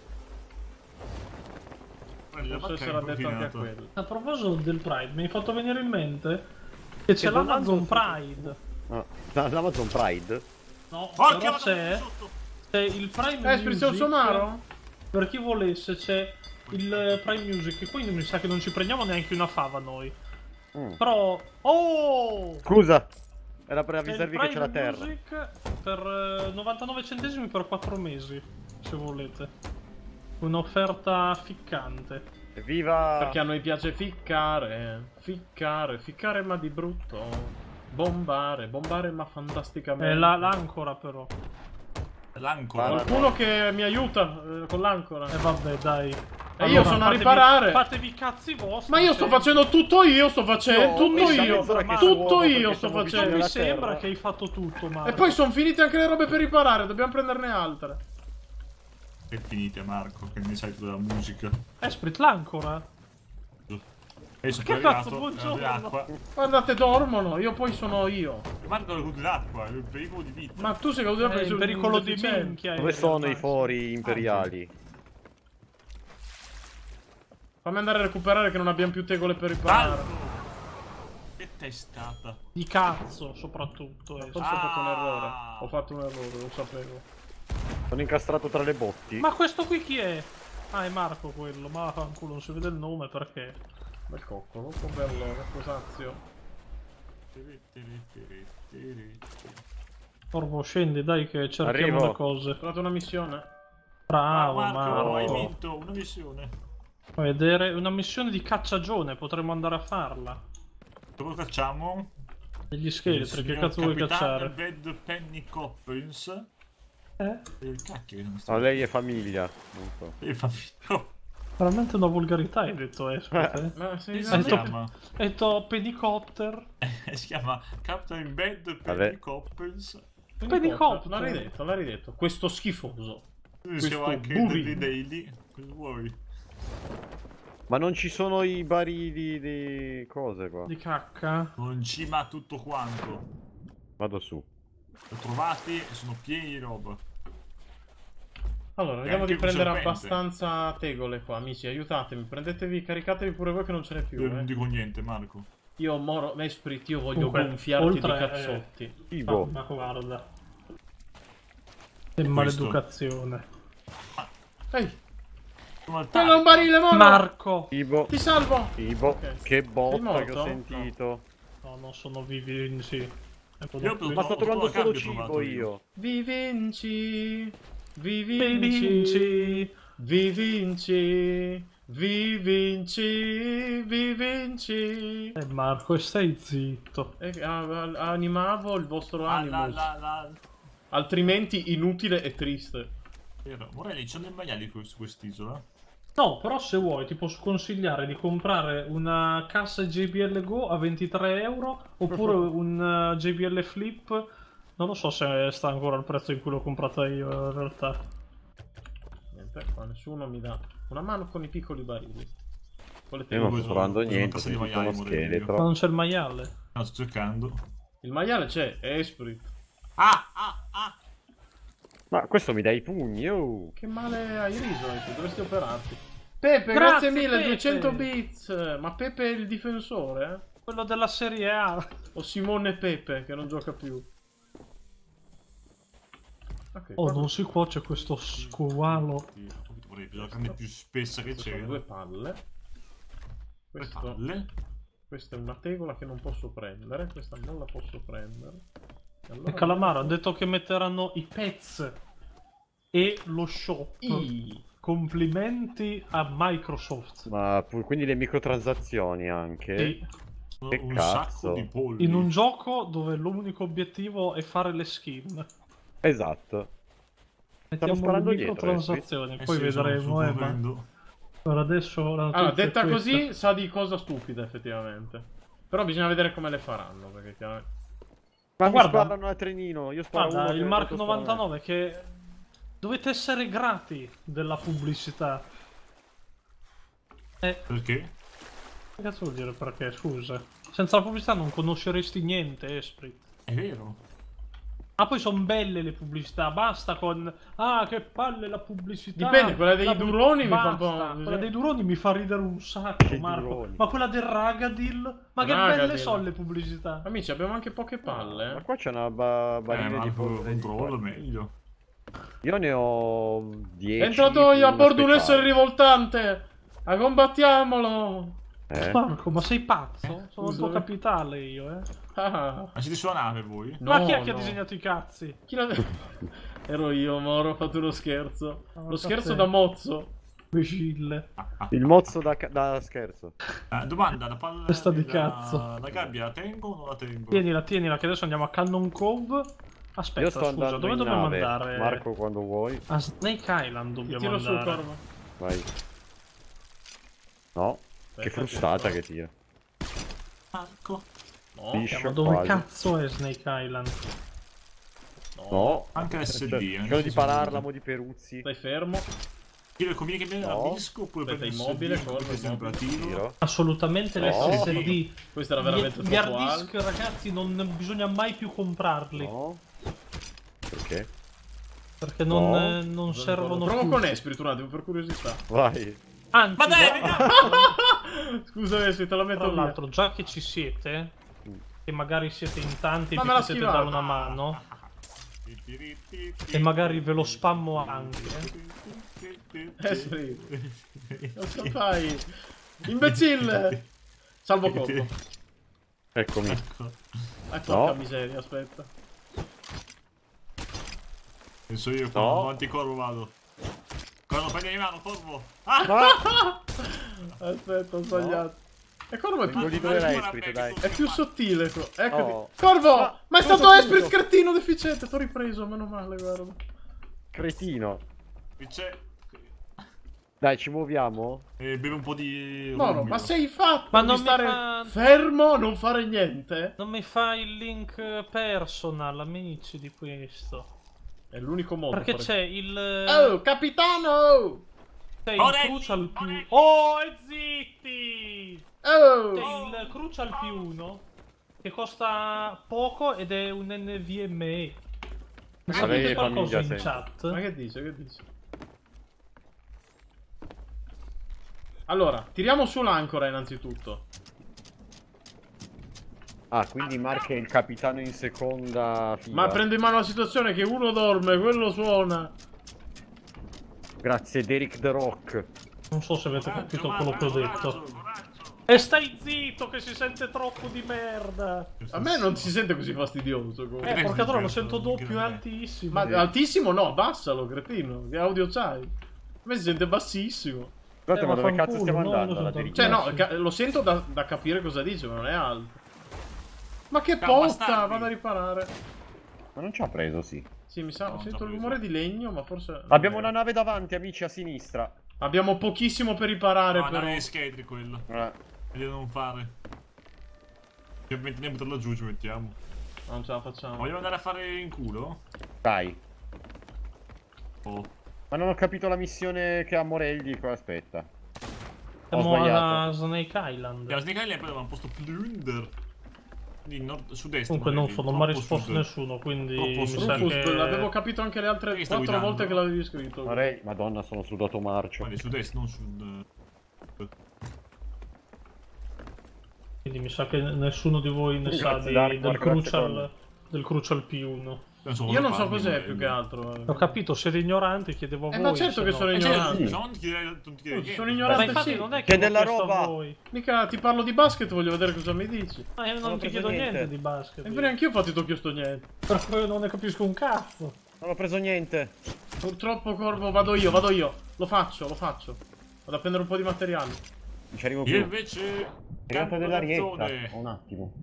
Guarda, la Posso vacca è essere addetto anche a inconfinata. quello. A proposito del Pride, mi hai fatto venire in mente che c'è Che l'Amazon Donaldo- Pride. Ah, da- l'Amazon Pride? No, Porca però vacca, c'è, sotto. c'è il Prime Eh, Esprit, sei un Music. somaro? Per chi volesse c'è il Prime Music, che quindi mi sa che non ci prendiamo neanche una fava noi. Mm. Però... Oh! Scusa, era per C'è il avvisarvi che c'è la Prime terra. Music per eh, novantanove centesimi per quattro mesi, se volete. Un'offerta ficcante. Evviva! Perché a noi piace ficcare. Ficcare, ficcare ma di brutto. Bombare, bombare ma fantasticamente. È la- l'ancora però. L'ancora. Guarda. Qualcuno che mi aiuta eh, con l'ancora. E vabbè, dai. E io sono a fatevi- riparare. Fatevi i cazzi vostri. Ma io sto sempre. facendo tutto io, sto facendo No, tutto questa io. mezz'ora che Tutto suono io perché sto siamo vicini Non facendo. mi alla sembra terra. che hai fatto tutto, Marco. E poi sono finite anche le robe per riparare, dobbiamo prenderne altre. È finita, Marco, che ne sai tu della musica. Esprit l'ancora? E sono Che arrivato, cazzo, eh, buongiorno. dell'acqua. Guardate, dormono, io poi sono io. Mancano le d'acqua, è un pericolo di vita. Ma tu sei caduto È per il pericolo di minchia. Dove eh, sono i ormai. fori imperiali? Fammi andare a recuperare che non abbiamo più tegole per riparare. Baldo! Che testata. Di cazzo, soprattutto. eh. Forse ho fatto un Ah. errore. Ho fatto un errore, lo sapevo. Sono incastrato tra le botti. Ma questo qui chi è? Ah, è Marco quello. Ma fanculo, non si vede il nome perché. Bel coccolo, che bello, cosazio. Orbo, scendi, dai che cerchiamo Arrivo. le cose. Ho trovato una missione. Bravo, Ah, Marco, hai Marco. vinto una missione. Fai vedere una missione di cacciagione, potremmo andare a farla. Dove facciamo? Degli Il scheletri, che signor cazzo vuoi Capitano cacciare? Bad Penny Coppins. Eh? E il cacchio che non No, sta. lei è famiglia. Non so. E fa figlio. Veramente una volgarità hai detto, Esprit, eh? Ma sei Si Hai detto, chiama, hai detto pedicopter. si chiama Captain Bad Vabbè. Penny Coppins. Pedicopter. L'ha ridetto, l'ha ridetto. Questo schifoso. Si Questo chiama anche burino. Deadly Daily. Cosa vuoi? Ma non ci sono i barili di cose qua. Di cacca. Non ci ma tutto quanto. Vado su. Li ho trovati e sono pieni di roba. Allora, E vediamo anche di un prendere serpente. abbastanza tegole qua, amici. Aiutatemi, prendetevi, caricatevi pure voi che non ce n'è più, Io non eh. dico niente, Marco. Io, Moro, Esprit, io voglio Comunque, gonfiarti oltre, di cazzotti. Ah, Ibo. ma guarda. Che maleducazione. Ehi, Sono al prendo un tavolo. barile, Moro! Marco! Ibo. Ti salvo! Ibo. Ok. Che botta morto? che ho sentito. No, non sono vivi, sì. Ecco, Io ho da qui. preso- Ma sto ho trovando trovato solo cambio, ho cibo trovato io. Vi vinci, vi Vi vinci, vinci. vi vinci, vi vinci, vi vinci. Eh, Marco, stai zitto. E, ah, ah, animavo il vostro Ah, animo, la, la, la. altrimenti inutile e triste. Vero. Morelli, c'è dei maiali su su quest'isola? No, però se vuoi ti posso consigliare di comprare una cassa J B L Go a ventitré euro oppure un uh, J B L Flip. Non lo so se sta ancora al prezzo in cui l'ho comprata io in realtà. Niente, qua nessuno mi dà una mano con i piccoli barili. Con le Io non tegole. sto trovando Ho preso una niente, cassa di sono tutto uno maiali, Morelli, Ma scheletro. non c'è il maiale. No, sto cercando. Il maiale c'è, è Esprit. Ah, ah, ah. Ma questo mi dai i pugni, oh. Che male hai riso, Esprit, dovresti operarti. Pepe, grazie, Grazie, mille, Pepe. duecento bits. Ma Pepe è il difensore? Quello della Serie A. O Simone Pepe, che non gioca più? Ok, Oh, qua non si cuoce questo squalo. Vorrei prendere la carne più spessa che ci sono c'è. due palle. Due Questo, palle. questa è una tegola che non posso prendere, questa non la posso prendere. Allora, E Calamaro ha detto che metteranno i pets e lo shop. I. Complimenti a Microsoft. Ma pu- quindi le microtransazioni anche. E Che un cazzo. sacco di polli. in un gioco dove l'unico obiettivo è fare le skin. Esatto. Mettiamo sparando le dietro, microtransazioni, Eh poi sì, sto- vedremo. sto eh, ma correndo. per adesso la notizia Allora, è detta questa. così, sa di cosa stupida, effettivamente. Però bisogna vedere come le faranno, perché chiaramente... Ma mi guarda- sparano a trenino, io sparo Guarda, uno il che Mark tanto spara a me. novantanove che dovete essere grati della pubblicità. Eh, Perché? che cazzo vuol dire perché? Scusa. Senza la pubblicità non conosceresti niente, Esprit. È vero. Ah, poi sono belle le pubblicità, basta con... Ah, che palle la pubblicità. Dipende, quella dei La- duroni mi fa un basta, po'... Quella dei duroni mi fa ridere un sacco, Che Marco. duroni? Ma quella del Ragadil? Ma che Ragadil. belle sono le pubblicità. Amici, abbiamo anche poche palle, Ma eh. qua c'è una ba- Eh, barile ma di il polvere di controllo quarzo. meglio. Io ne ho dieci. È entrato io a più bordo un una essere speciale. rivoltante! A combattiamolo! Eh? Marco, ma sei pazzo? Sono il tuo scusa. capitale io, eh. Ah, Ma siete sulla nave voi? no, ma chi è che no. ha disegnato i cazzi? Chi l'ha... Ero io, Moro, ho fatto uno scherzo. Ah, Lo scherzo pazzesco. da mozzo. Imbecille. Ah, ah. Il mozzo da, ca- da scherzo. Eh, domanda, la palla... Testa di la- cazzo. La gabbia la tengo o non la tengo? Tienila, tienila, che adesso andiamo a Cannon Cove. Aspetta, Io sto scusa, andando dove in dobbiamo nave. andare? Marco, quando vuoi. A Snake Island Ti dobbiamo tiro sul andare. corvo. Vai. No, che Aspetta, frustata ti- che tira. Marco. No, Liscio. Ma dove quasi. cazzo è Snake Island? no. No. Anche S D, Cioè, anche cercano di se parare si la usa. Modi Peruzzi. Stai fermo. Io conviene che mi No. abisco oppure Aspetta, prendo il immobile, disco, corvo, poi sempre a tiro. Giro. Assolutamente No. l'S S D. Questo era veramente Gli, gli hard troppo disk, alto. ragazzi, non bisogna mai più comprarli. No. Perché? Perché non, No. eh, non servono Provo più. con Esprit un attimo, per curiosità. Vai. Anzi, Ma dai, già- Scusa Esprit, te la metto tra via. l'altro, già che ci siete, e magari siete in tanti e Ma vi me l'ha potete schivato. dare una mano, e magari ve lo spammo anche. Esprit. Cosa fai? Imbecille! Salvo colpo. Eccomi. Ecco. Eh, porca No. miseria, aspetta. Penso io con No. un anticorvo vado. Corvo, prendi in mano, corvo. Ah! Aspetta, ho sbagliato. E Corvo è più, Quello di dove era Esprit, dai. è più sottile. co- Eccoti. Oh. Corvo! Ma- Ma è cosa stato ho Esprit finito? cretino deficiente. T'ho ripreso, meno male, guarda. Cretino. Qui c'è... Dai, ci muoviamo? Eh, bevo un po' di... No, no, rum, ma io. sei fatto Ma di non mi stare fa- fermo, non fare niente? Non mi fa il link personal, amici, di questo. È l'unico modo. Perché fare- c'è il... Oh, capitano! c'è il Orelli, Crucial più... Orelli. Oh, e zitti! Oh! C'è il Crucial più uno, che costa poco ed è un N V M E. Mi Avevi sapete qualcosa famiglia, in sei. chat? Ma che dice, che dice? Allora, tiriamo su l'ancora innanzitutto. Ah, quindi Mark è il capitano in seconda fila. Ma prendo in mano la situazione che uno dorme, quello suona. Grazie, Derek The Rock. Non so se avete Coraggio, capito Marco, quello che ho coraggio, detto. coraggio. E stai zitto che si sente troppo di merda. A me non si sente così fastidioso. Eh, comunque. Perché porca troia, lo senti sento questo doppio e microfono? altissimo. Ma altissimo no, abbassalo, cretino. Che audio c'hai? A me si sente bassissimo. Scusate, Eh, ma ma dove cazzo fanculo, stiamo no, andando? lo Alla so, Derek? Cioè, no, Sì. ca- lo sento da, da capire cosa dice, ma non è alto. Ma che Ciao, potta, bastardi. vado a riparare. Ma non ci ha preso, sì. Sì, mi sa, No, sento già il preso. rumore di legno, ma forse... Abbiamo una nave davanti, amici, a sinistra. Abbiamo pochissimo per riparare, No, però. non è schedri quello. Eh, Meglio non fare. Che ne buttarlo giù ci mettiamo. Non ce la facciamo. Vogliamo andare a fare in culo? dai. Oh. Ma non ho capito la missione che ha Morelli. Qua, aspetta. Ho Siamo sbagliato. alla Snake Island. La Snake Island poi aveva un posto plunder. Quindi nord, sud-est. Comunque non magari, so, non mi ha troppo risposto sud. nessuno, quindi Troppo mi sud. sa Rufus, che... l'avevo capito anche le altre Perché stai quattro guidando? volte che l'avevi scritto. Morelli, madonna, sono sudato marcio. Guardi, sud-est, non sud. Quindi mi sa che nessuno di voi ne sa Grazie, di- Dark, del, guarda, Crucial, secondo. del Crucial P uno. Io non so cos'è più che altro. Ho capito, siete ignoranti, chiedevo a Eh, voi. ma certo se che no. sono Eh, ignorante. cioè, Sì. no, non ti chiedere, non ti chiedere Oh, niente. sono Ma ignorante, infatti sì. non è che C'è ho della chiesto a roba. voi. Mica ti parlo di basket, voglio vedere cosa mi dici. Ma io non, Non ho ti preso chiedo niente. niente di basket. Eppure anch'io infatti ti ho chiesto niente. Per cui non ne capisco un cazzo. Non ho preso niente. Purtroppo, Corvo, vado io, vado io. Lo faccio, lo faccio. Vado a prendere un po' di materiali. Non ci arrivo Io più. invece... È campo arrivata dell'arietta. d'azione. Un attimo.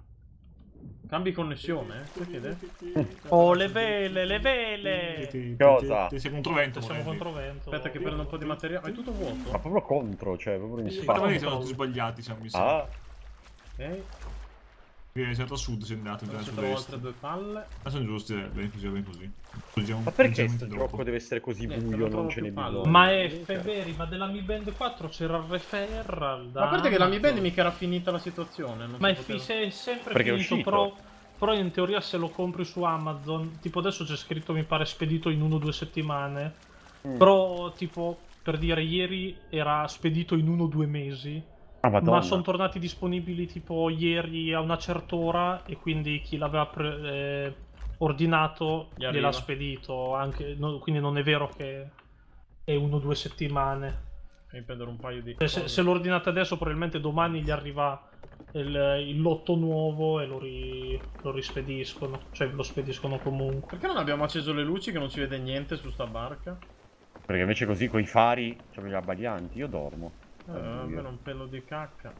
Cambi connessione, eh? Che chiede? Oh, le vele, le vele. Cosa? Sei contro vento, Siamo Morelli. contro vento. Aspetta che prendo un po' di materiale. Ma è tutto Ma vuoto. proprio contro, cioè, proprio in Sì, Guarda, sfascio. quelli siamo tutti sbagliati, siamo messi. Ah, Ok. Perché sei andato a sud, sei andato, Adesso in trovo sud-est. altre due palle. Ma sono giusti, eh, bene così, bene così. Leggiamo- ma perché leggiamo sto dopo. gioco deve essere così Niente, buio? non Non trovo ce n'è più palle. bisogno. Ma è Feberi, ma della Mi Band quattro c'era il referral. Ma a parte che la Mi Band Amazon. mica era finita la situazione. Non Ma è, si fi- poteva- se- è sempre Perché è finito, uscito. però, però in teoria se lo compri su Amazon, tipo adesso c'è scritto mi pare spedito in uno o due settimane, Mm. però tipo per dire ieri era spedito in uno o due mesi, Ah, madonna. ma sono tornati disponibili tipo ieri a una certa ora e quindi chi l'aveva pre- eh, ordinato Gli gliel'ha arriva. spedito, anche, no, quindi non è vero che è uno o due settimane. Devi prendere un paio di... Se, se, se lo ordinate adesso, probabilmente domani gli arriva il, il lotto nuovo e lo, ri- lo rispediscono. Cioè, lo spediscono comunque. Perché non abbiamo acceso le luci che non si vede niente su sta barca? Perché invece così coi fari c'è gli abbaglianti, io dormo. Eh, almeno un pelo di cacca.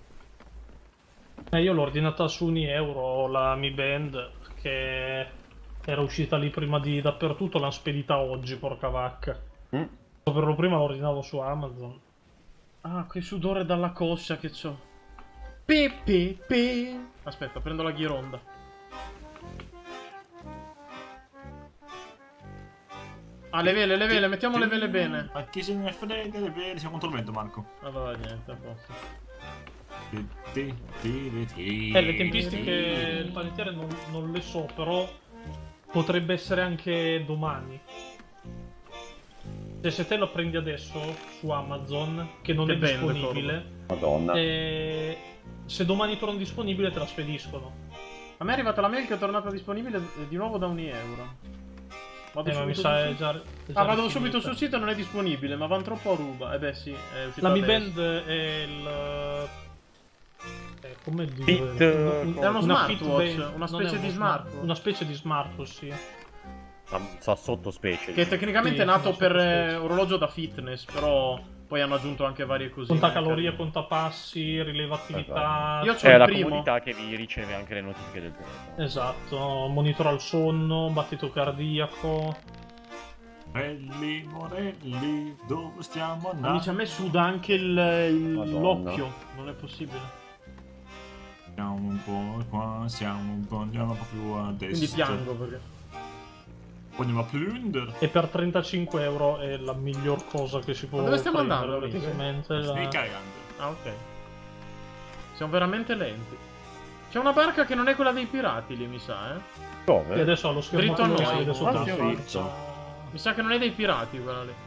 Eh, io l'ho ordinata su Unieuro, la Mi Band, che era uscita lì prima di dappertutto, l'hanno spedita oggi, porca vacca. Mm. Per lo prima l'ordinavo su Amazon. Ah, che sudore dalla coscia che c'ho. Pi, pi, pi. Aspetta, prendo la ghironda. Ah, le vele, le vele, mettiamo le vele bene. Ma chi se ne frega le vele? Siamo contro il vento, Marco. Allora, niente, a posto. Eh, le tempistiche il panettiere non, non le so, però potrebbe essere anche domani. Cioè, se te lo prendi adesso su Amazon, che non Che è vende, disponibile, Madonna. e se domani torna disponibile te la spediscono. A me è arrivata la mail che è tornata disponibile di nuovo da un euro. Vado Eh, ma mi subito sa sul è sito. già, è già Ah, vado rifinita. subito sul sito e non è disponibile, ma vanno troppo a ruba. Eh beh sì, è uscito La Mi adesso. Band è il... Eh, come dire? Fit, Un- È uno una smartwatch, Fitband. una Non specie è di uno smartwatch. Una specie di smartwatch, sì. Sa sottospecie. Che tecnicamente Sì, è nato sono per sottospecie. eh, orologio da fitness, però poi hanno aggiunto anche varie cosine. Conta calorie, carine. conta passi, rileva attività. Io c'ho È il la primo. comodità che vi riceve anche le notifiche del telefono. Esatto, monitora il sonno, battito cardiaco. Morelli, Morelli, dove stiamo andando? Amici, a me suda anche il- il- Madonna. l'occhio, non è possibile. Siamo un po' qua, siamo un po', andiamo un po' più a destra. Quindi piango perché. Poi andiamo a Plunder. E per trentacinque euro è la miglior cosa che si può Ma dove stiamo prendere, andando, amici? praticamente. la- Stai caricando. Ah, ok. Siamo veramente lenti. C'è una barca che non è quella dei pirati lì, mi sa, eh. Dove? E adesso allo schermo Dritto a quello noi. si vede Ah, sotto sì, ho la visto. faccia. Mi sa che non è dei pirati quella lì.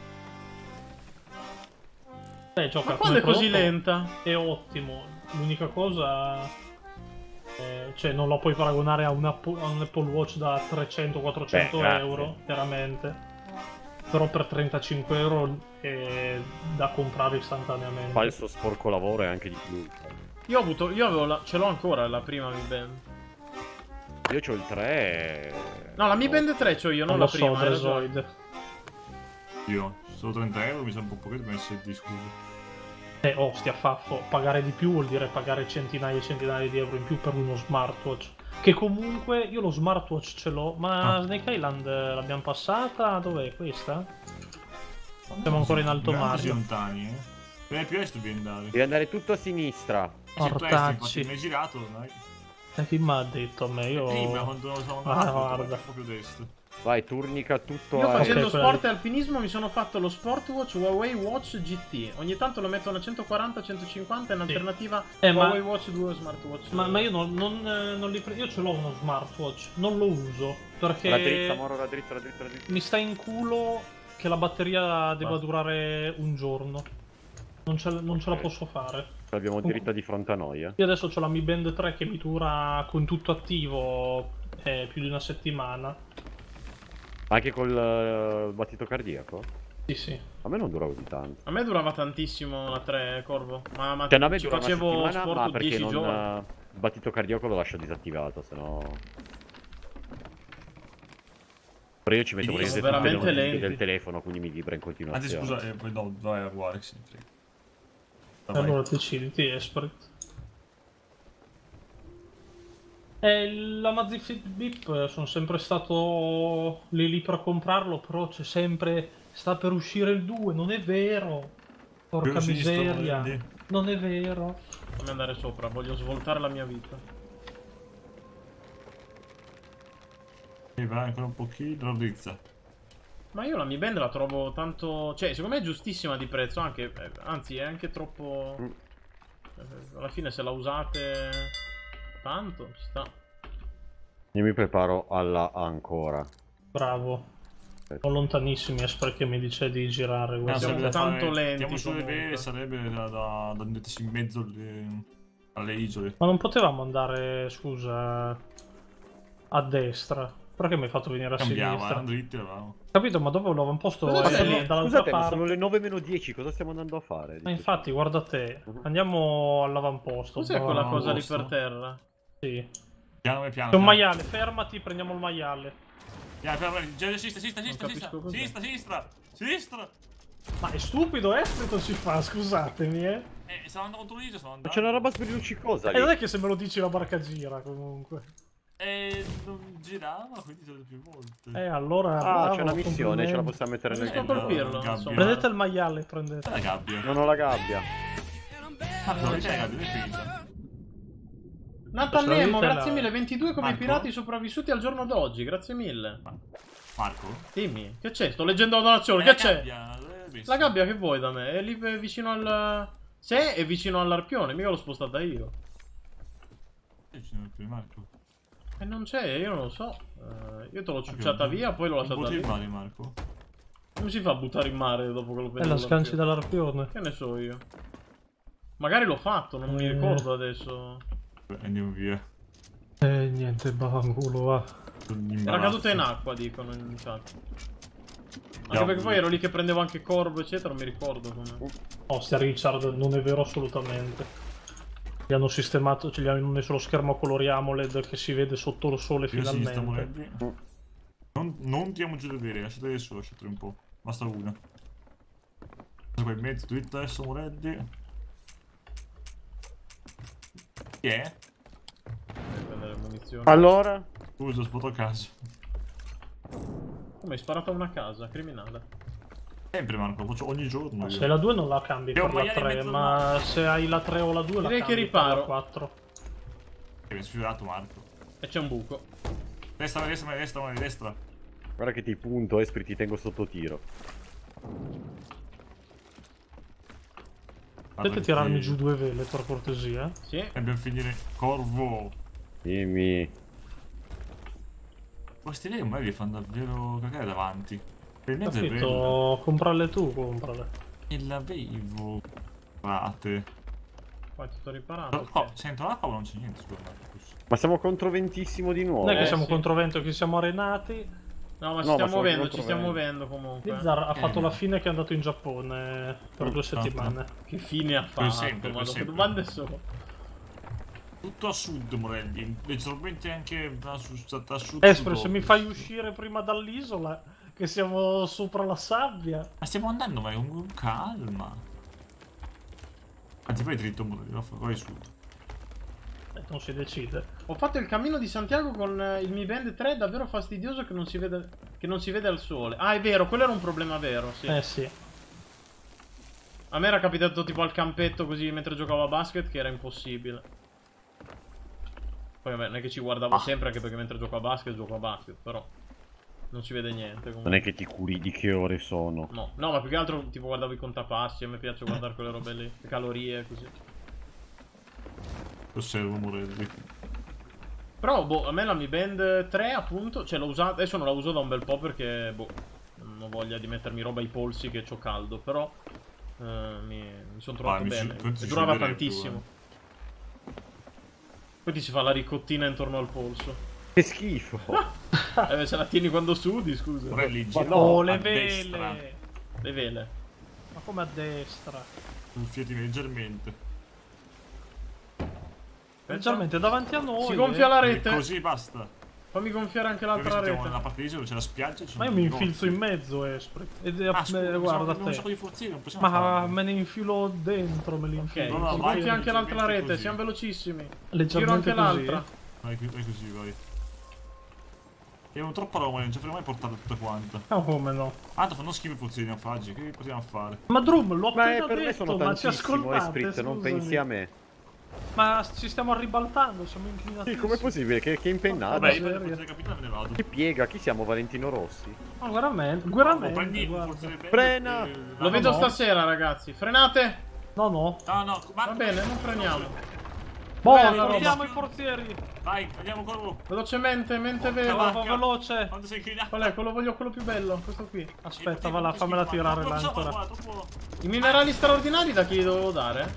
Eh, gioca Ma come quando è così prodotto, lenta? è ottimo. L'unica cosa, eh, cioè non la puoi paragonare a un Apple, a un Apple Watch da trecento quattrocento Beh, grazie. euro, veramente. Però per trentacinque euro è da comprare istantaneamente. Falso sporco lavoro e anche di più. Io ho avuto. Io avevo la. Ce l'ho ancora la prima Mi Band. Io c'ho il tre. e- No, la Mi Band tre c'ho io, non, Non la lo so, prima. hai ragione. Dresoid. Io, solo trenta euro, mi sa un po' poco messo di scusa. Eh, oh, stia faffo. Pagare di più vuol dire pagare centinaia e centinaia di euro in più per uno smartwatch. Che comunque io lo smartwatch ce l'ho, ma Ah. Snake Island eh, l'abbiamo passata? Dov'è questa? Siamo ancora in alto Grandi mare. lontani, eh. Per più est devi andare. Devi andare tutto a sinistra. Sì, tu est, infatti Ortacci. mi hai girato, dai. E chi mi ha detto a me? Io... Prima, quando sono Ah, andato, guarda. proprio destra. Vai, turnica tutto Io a... facendo Ok, quella sport lì. e alpinismo mi sono fatto lo Sportwatch Huawei Watch G T. Ogni tanto lo mettono a centoquaranta centocinquanta in Sì. alternativa Eh, ma- Huawei Watch due Smartwatch. Ma, ma io non, non, eh, non li prendo. Io ce l'ho uno smartwatch, non lo uso perché La drizza, Moro, la drizza, la drizza, la drizza. mi sta in culo che la batteria debba Basta. durare un giorno. Non ce, non ce la Ok. posso fare. L'abbiamo dritta di fronte a noi, eh. Io adesso ho la Mi Band tre che mi dura con tutto attivo eh, più di una settimana. Anche col eh, battito cardiaco? Sì, sì. A me non dura così tanto. A me durava tantissimo la tre, Corvo. Ma, ma Cioè, no, a me ci dura una facevo settimana, sport ma perché dieci non... giorni. eh, il battito cardiaco lo lascio disattivato, sennò... Però io ci metto Sono prese tutte le veramente notifiche lenti. del telefono, quindi mi vibra in Anzi, continuazione. scusa, eh, poi no, vai a guardare, che se ne frega. E Vai. allora deciditi, Esprit. E la Mazifit Beep sono sempre stato lì lì per comprarlo, però c'è sempre... sta per uscire il due, non è vero. Porca Più sinistro, miseria. vedi? Non è vero. Fammi andare sopra, voglio svoltare la mia vita. E vai ancora un pochino, drizza. Ma io la Mi Band la trovo tanto... Cioè, secondo me è giustissima di prezzo, anche... eh, anzi, è anche troppo... Mm. eh, Alla fine se la usate... tanto, ci sta. Io mi preparo alla ancora. Bravo. Sono lontanissimi Esprit che mi dice di girare. Eh, guarda. siamo sarebbe da tanto fare- lenti Tiriamo sulle comunque. vele, sarebbe da, da, da mettersi in mezzo alle, alle isole. Ma non potevamo andare, scusa, a destra? Perché mi hai fatto venire a Cambiamo, sinistra? eh, dritti eravamo. Capito, ma dove l'avamposto Cosa è c'è lì, lì? dall'altra Scusate, ma parte? sono le nove meno dieci, cosa stiamo andando a fare? Ma infatti, guarda te, andiamo all'avamposto. Cos'è bravo. quella cosa lì posto. per terra? Sì. Piano e piano. C'è un piano. maiale, fermati, prendiamo il maiale. Piano, piano, piano. Gira, sinistra, sinistra, sinistra, capisco sinistra, cos'è. sinistra, sinistra, sinistra. Ma è stupido, Esprit non si fa, scusatemi, eh. Eh, stavo andando contro l'isola, stavo Ma andando. c'è una roba sbrilluccicosa E non lì. è che se me lo dici la barca gira, comunque. E non girava, quindi sono più volte. Eh, allora... Ah, bravo, c'è una missione, ce la complimenti. possiamo mettere nel Riesco a Eh, video. colpirlo, gabbia. insomma. Prendete il maiale, prendete. La gabbia. Non ho la gabbia. Ah, no, c'è la gabbia, è finita. Nathan Posso Nemo, vedere grazie la- mille, ventidue come i Marco? pirati sopravvissuti al giorno d'oggi, grazie mille. Marco? Dimmi, che c'è? Sto leggendo la donazione, Eh, che la c'è? gabbia, l'hai vista? La gabbia che vuoi da me? È lì vicino al... Se è vicino all'arpione, mica l'ho spostata io. Che vicino al primo, Marco? E non c'è, io non lo so. Eh, io te l'ho Marco, ciucciata via, poi l'ho non lasciata butti lì. in mare, Marco. Come si fa a buttare in mare dopo che lo E prendi? la sganci dall'arpione. Che ne so io? Magari l'ho fatto, non mi Eh. ricordo adesso. Beh, andiamo via. E niente, bafanculo va. Era caduta in acqua, dicono in chat. Anche Andiamo. perché poi ero lì che prendevo anche corvo, eccetera, non mi ricordo come. No, stia Richard, non è vero assolutamente. Gli hanno sistemato, cioè gli hanno messo lo schermo a colori AMOLED che si vede sotto il sole Io si sta finalmente. morendo. Non, non tiriamo giù le vere, lasciate solo, lasciate un po'. Basta una. Qua in mezzo, dritta adesso Moretti. Chi è? Devi prendere munizioni. Allora? Scusa, spoto a caso. Come hai sparato a una casa, criminale. Sempre Marco, lo faccio ogni giorno. Se Io. la due non la cambi Io per la maiale in tre, mezzo ma se hai la tre o la due la Direi cambi che per riparo. la quattro. Mi hai sfidato Marco. E c'è un buco. Destra, destra, destra, destra, destra. Guarda che ti punto, Esprit, ti tengo sotto tiro. Potete tirarmi giù due vele per cortesia? Sì. E dobbiamo finire Corvo. Dimmi. Questi lei ormai li fanno davvero cagare davanti. Per il mezzo è bello. Capito? Comprarle tu, comprale. E l'avevo. Frate. Qua è tutto riparato. Oh, ok. sento l'acqua ma non c'è niente scusa Marco. Ma siamo contro ventissimo di nuovo. Non è che Eh, siamo sì. contro vento, che siamo arenati. No, ma ci No, ma stiamo sono muovendo, contro ci stiamo vento. muovendo comunque. Lizzar ha fatto Eh. la fine che è andato in Giappone per due Esatto. settimane. Che fine ha fatto? sempre, Ma per che sempre. domande sono? Tutto a sud Morelli. Leggermente anche a sud. A sud Espro, se mi sud-ovest. fai uscire prima dall'isola, che siamo sopra la sabbia. Ma stiamo andando ma con calma. Anzi vai dritto Morelli, vai sud. Eh, non si decide. Ho fatto il cammino di Santiago con eh, il Mi Band tre, davvero fastidioso che non si vede che non si vede al sole. Ah, è vero, quello era un problema vero, sì. Eh sì. A me era capitato tipo al campetto così mentre giocavo a basket che era impossibile. Poi vabbè, non è che ci guardavo sempre anche perché mentre gioco a basket gioco a basket, però non si vede niente comunque. Non è che ti curi di che ore sono. No, no, ma più che altro tipo guardavo i contapassi, a me piace guardare quelle robe lì, le calorie così. Osservo Morelli. Però, boh, a me la Mi Band tre, appunto, cioè l'ho usata, adesso non la uso da un bel po' perché, boh, non ho voglia di mettermi roba ai polsi che c'ho caldo, però eh, mi, mi sono trovato Ah, mi bene, ci- ti e ci durava vedrei tantissimo. più, Poi ti si fa la ricottina intorno al polso. Che schifo. Eh, se la tieni quando sudi, scusa. Morelli Ma gira no, Oh, a le destra. vele! Le vele. Ma come a destra? Gonfiati leggermente. Leggermente davanti a noi. Si gonfia eh. la E rete. così basta. Fammi gonfiare anche Noi l'altra siamo nella rete. parte di isola dove c'è la spiaggia. ci Ma io sono mi i infilzo negozi. in mezzo, Esprit. Ed è Ah, scusa, eh, guarda abbiamo un sacco te. di forzieri, non possiamo Ma farlo. me ne infilo dentro, me li Ok, infilo. No, no, si vai, gonfia anche l'altra leggermente rete, così. siamo velocissimi. Giro Leggermente anche così. l'altra. Vai, vai così, vai. Abbiamo troppa roba, non ci faremo mai portare tutta quanta. Ah, come no? Tanto fanno schifo i forzieri naufragi, che possiamo fare? Ma Drum, l'ho Ma appena eh, per me detto, sono ma ci tantissimo, ascoltate, Esprit, non scusami. pensi a me. Ma ci stiamo ribaltando, siamo inclinati. Sì, com'è possibile? Che, che impennata. Vabbè, io serio? prendo il forziere capitano e me ne vado. Che piega, chi siamo? Valentino Rossi? Ma veramente, Oh, veramente, prendi un guarda. forziere bello Frena! e- Lo vedo no. stasera, ragazzi. Frenate! No, no. No, no, Va Marco, bene, non freniamo. Boh, Bella roba. portiamo i forzieri. vai, andiamo Corvo. Velocemente, mente Porca vera. Va vacca. veloce. Quando sei inclinato. Qual è? Quello voglio quello più bello, questo qui. Aspetta, va là, fammela tirare là ancora. I minerali straordinari da chi li dovevo dare?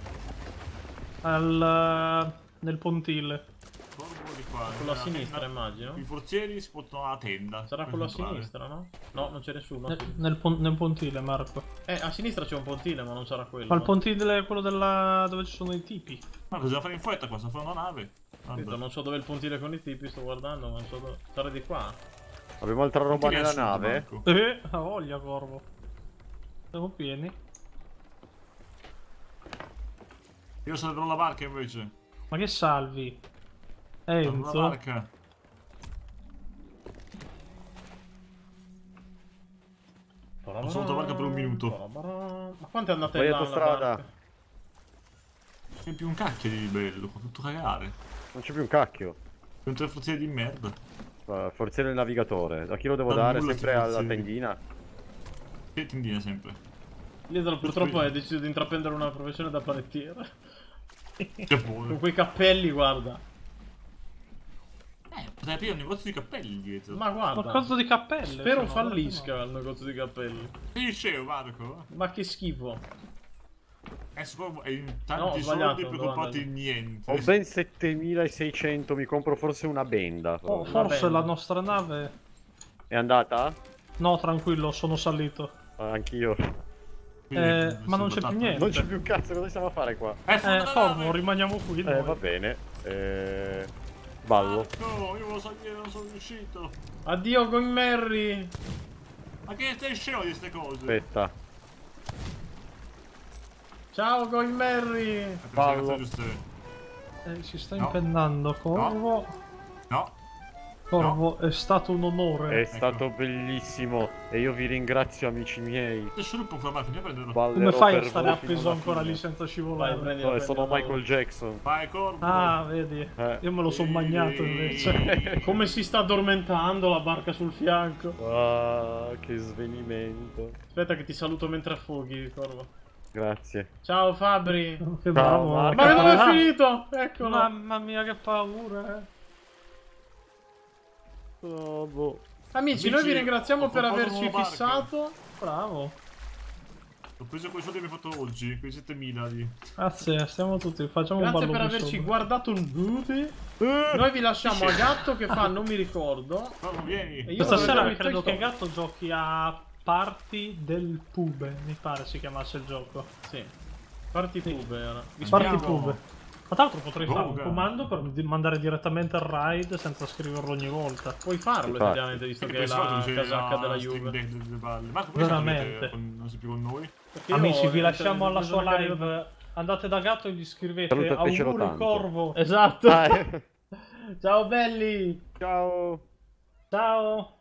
Al... nel pontile. Quello a sinistra, immagino. I forzieri si portano alla tenda. Sarà per quello a entrare. sinistra, no? No, non c'è nessuno. Nel, nel, pon- nel pontile, Marco. Eh, a sinistra c'è un pontile, ma non sarà quello. Ma il pontile è quello della... dove ci sono i tipi. Ma cosa fare in fretta qua? Sta fare una nave. Vabbè. Capito, non so dove è il pontile con i tipi, sto guardando, ma non so dove. Sarà di qua. Abbiamo altra roba Non ti nella riassunto, nave? Marco. Eh, ha voglia, Corvo. Siamo pieni. Io salverò la barca invece. Ma che salvi? Salverò la Enzo? barca. Ho salvato la barca per un minuto. Ma quanto è andata Vai in là la autostrada. barca? Non c'è più un cacchio di bello, fa tutto cagare. Non c'è più un cacchio. Sono tre forzieri di merda. Uh, forziere il navigatore. A chi lo devo Ma dare? nulla Sempre ti alla forzieri. tendina? Che tendina sempre. Liesel purtroppo hai deciso di intraprendere una professione da panettiere. Che buono. Con quei cappelli, guarda. Eh, potrei aprire un negozio di cappelli dietro. Ma guarda. Qualcosa di cappelle. Spero se no, fallisca il negozio di cappelli. Che dicevo, Marco? Ma che schifo. È solo è in No, ho tanti sbagliato, soldi per doveva comprarti andare. niente. Ho ben settemilaseicento, mi compro forse una benda. Oh, però. forse bene. la nostra nave... È andata? No, tranquillo, sono salito. Ah, anch'io. Quindi, Eh, ma non c'è sei più buttato. niente. Non c'è più cazzo, cosa stiamo a fare qua? Eh, Eh, fondo la Corvo, nave! rimaniamo qui. Eh, noi. va bene. Eh... Ballo. Marco, io volevo salire, non sono riuscito. Addio Going Merry. Ma che stai scemo di queste cose? Aspetta. Ciao Going Merry. Eh, Ballo. cazzo, giusto. Eh, si sta No. impennando, Corvo. No, Corvo, è stato un onore. È stato bellissimo. E io vi ringrazio, amici miei. che sciroppo qua, Marco, mi prenderlo. Ballerò Come fai a per stare voi fino appeso alla ancora fine. lì senza Vai, scivolare? prendilo, No, sono prendilo. Michael Jackson. Vai, Corvo. Ah, vedi. Eh. Io me lo son magnato invece. Come si sta addormentando la barca sul fianco. Ah, che svenimento. Aspetta che ti saluto mentre affoghi, Corvo. Grazie. Ciao Fabri. Che bravo. Marco. Ma che dove è Ah, finito? Eccolo. Mamma mia, che paura. eh. Oh, boh. Amici, Amici, noi vi ringraziamo ho per comprato averci una barca. fissato. Bravo. Ho preso quei soldi che mi hai fatto oggi, quei settemila di... Grazie, stiamo tutti. Facciamo un Grazie ballo per qui averci sopra. guardato nudi. Noi vi lasciamo a Gatto che fa non mi ricordo. Corvo, vieni. E io Questa vorrei sera vedere credo Toy che Gatto giochi a Party del Pube, mi pare si chiamasse il gioco. Sì. Parti pube era. Vi Party spiego. Pube. Ma tra l'altro potrei fare un Goga. comando per di- mandare direttamente il raid senza scriverlo ogni volta. Puoi farlo Infatti. effettivamente visto che è Questo la c'è casacca della Steam Juve. Deck delle balle. Marco, come Veramente. sapete, con- non sei più con noi? Perché io Amici, ho- vi lasciamo alla ho sua preso le live. Andate da Gatto e gli scrivete Salutatecelo auguri tanto. Corvo. Esatto. Ah, eh. Ciao belli. Ciao. Ciao.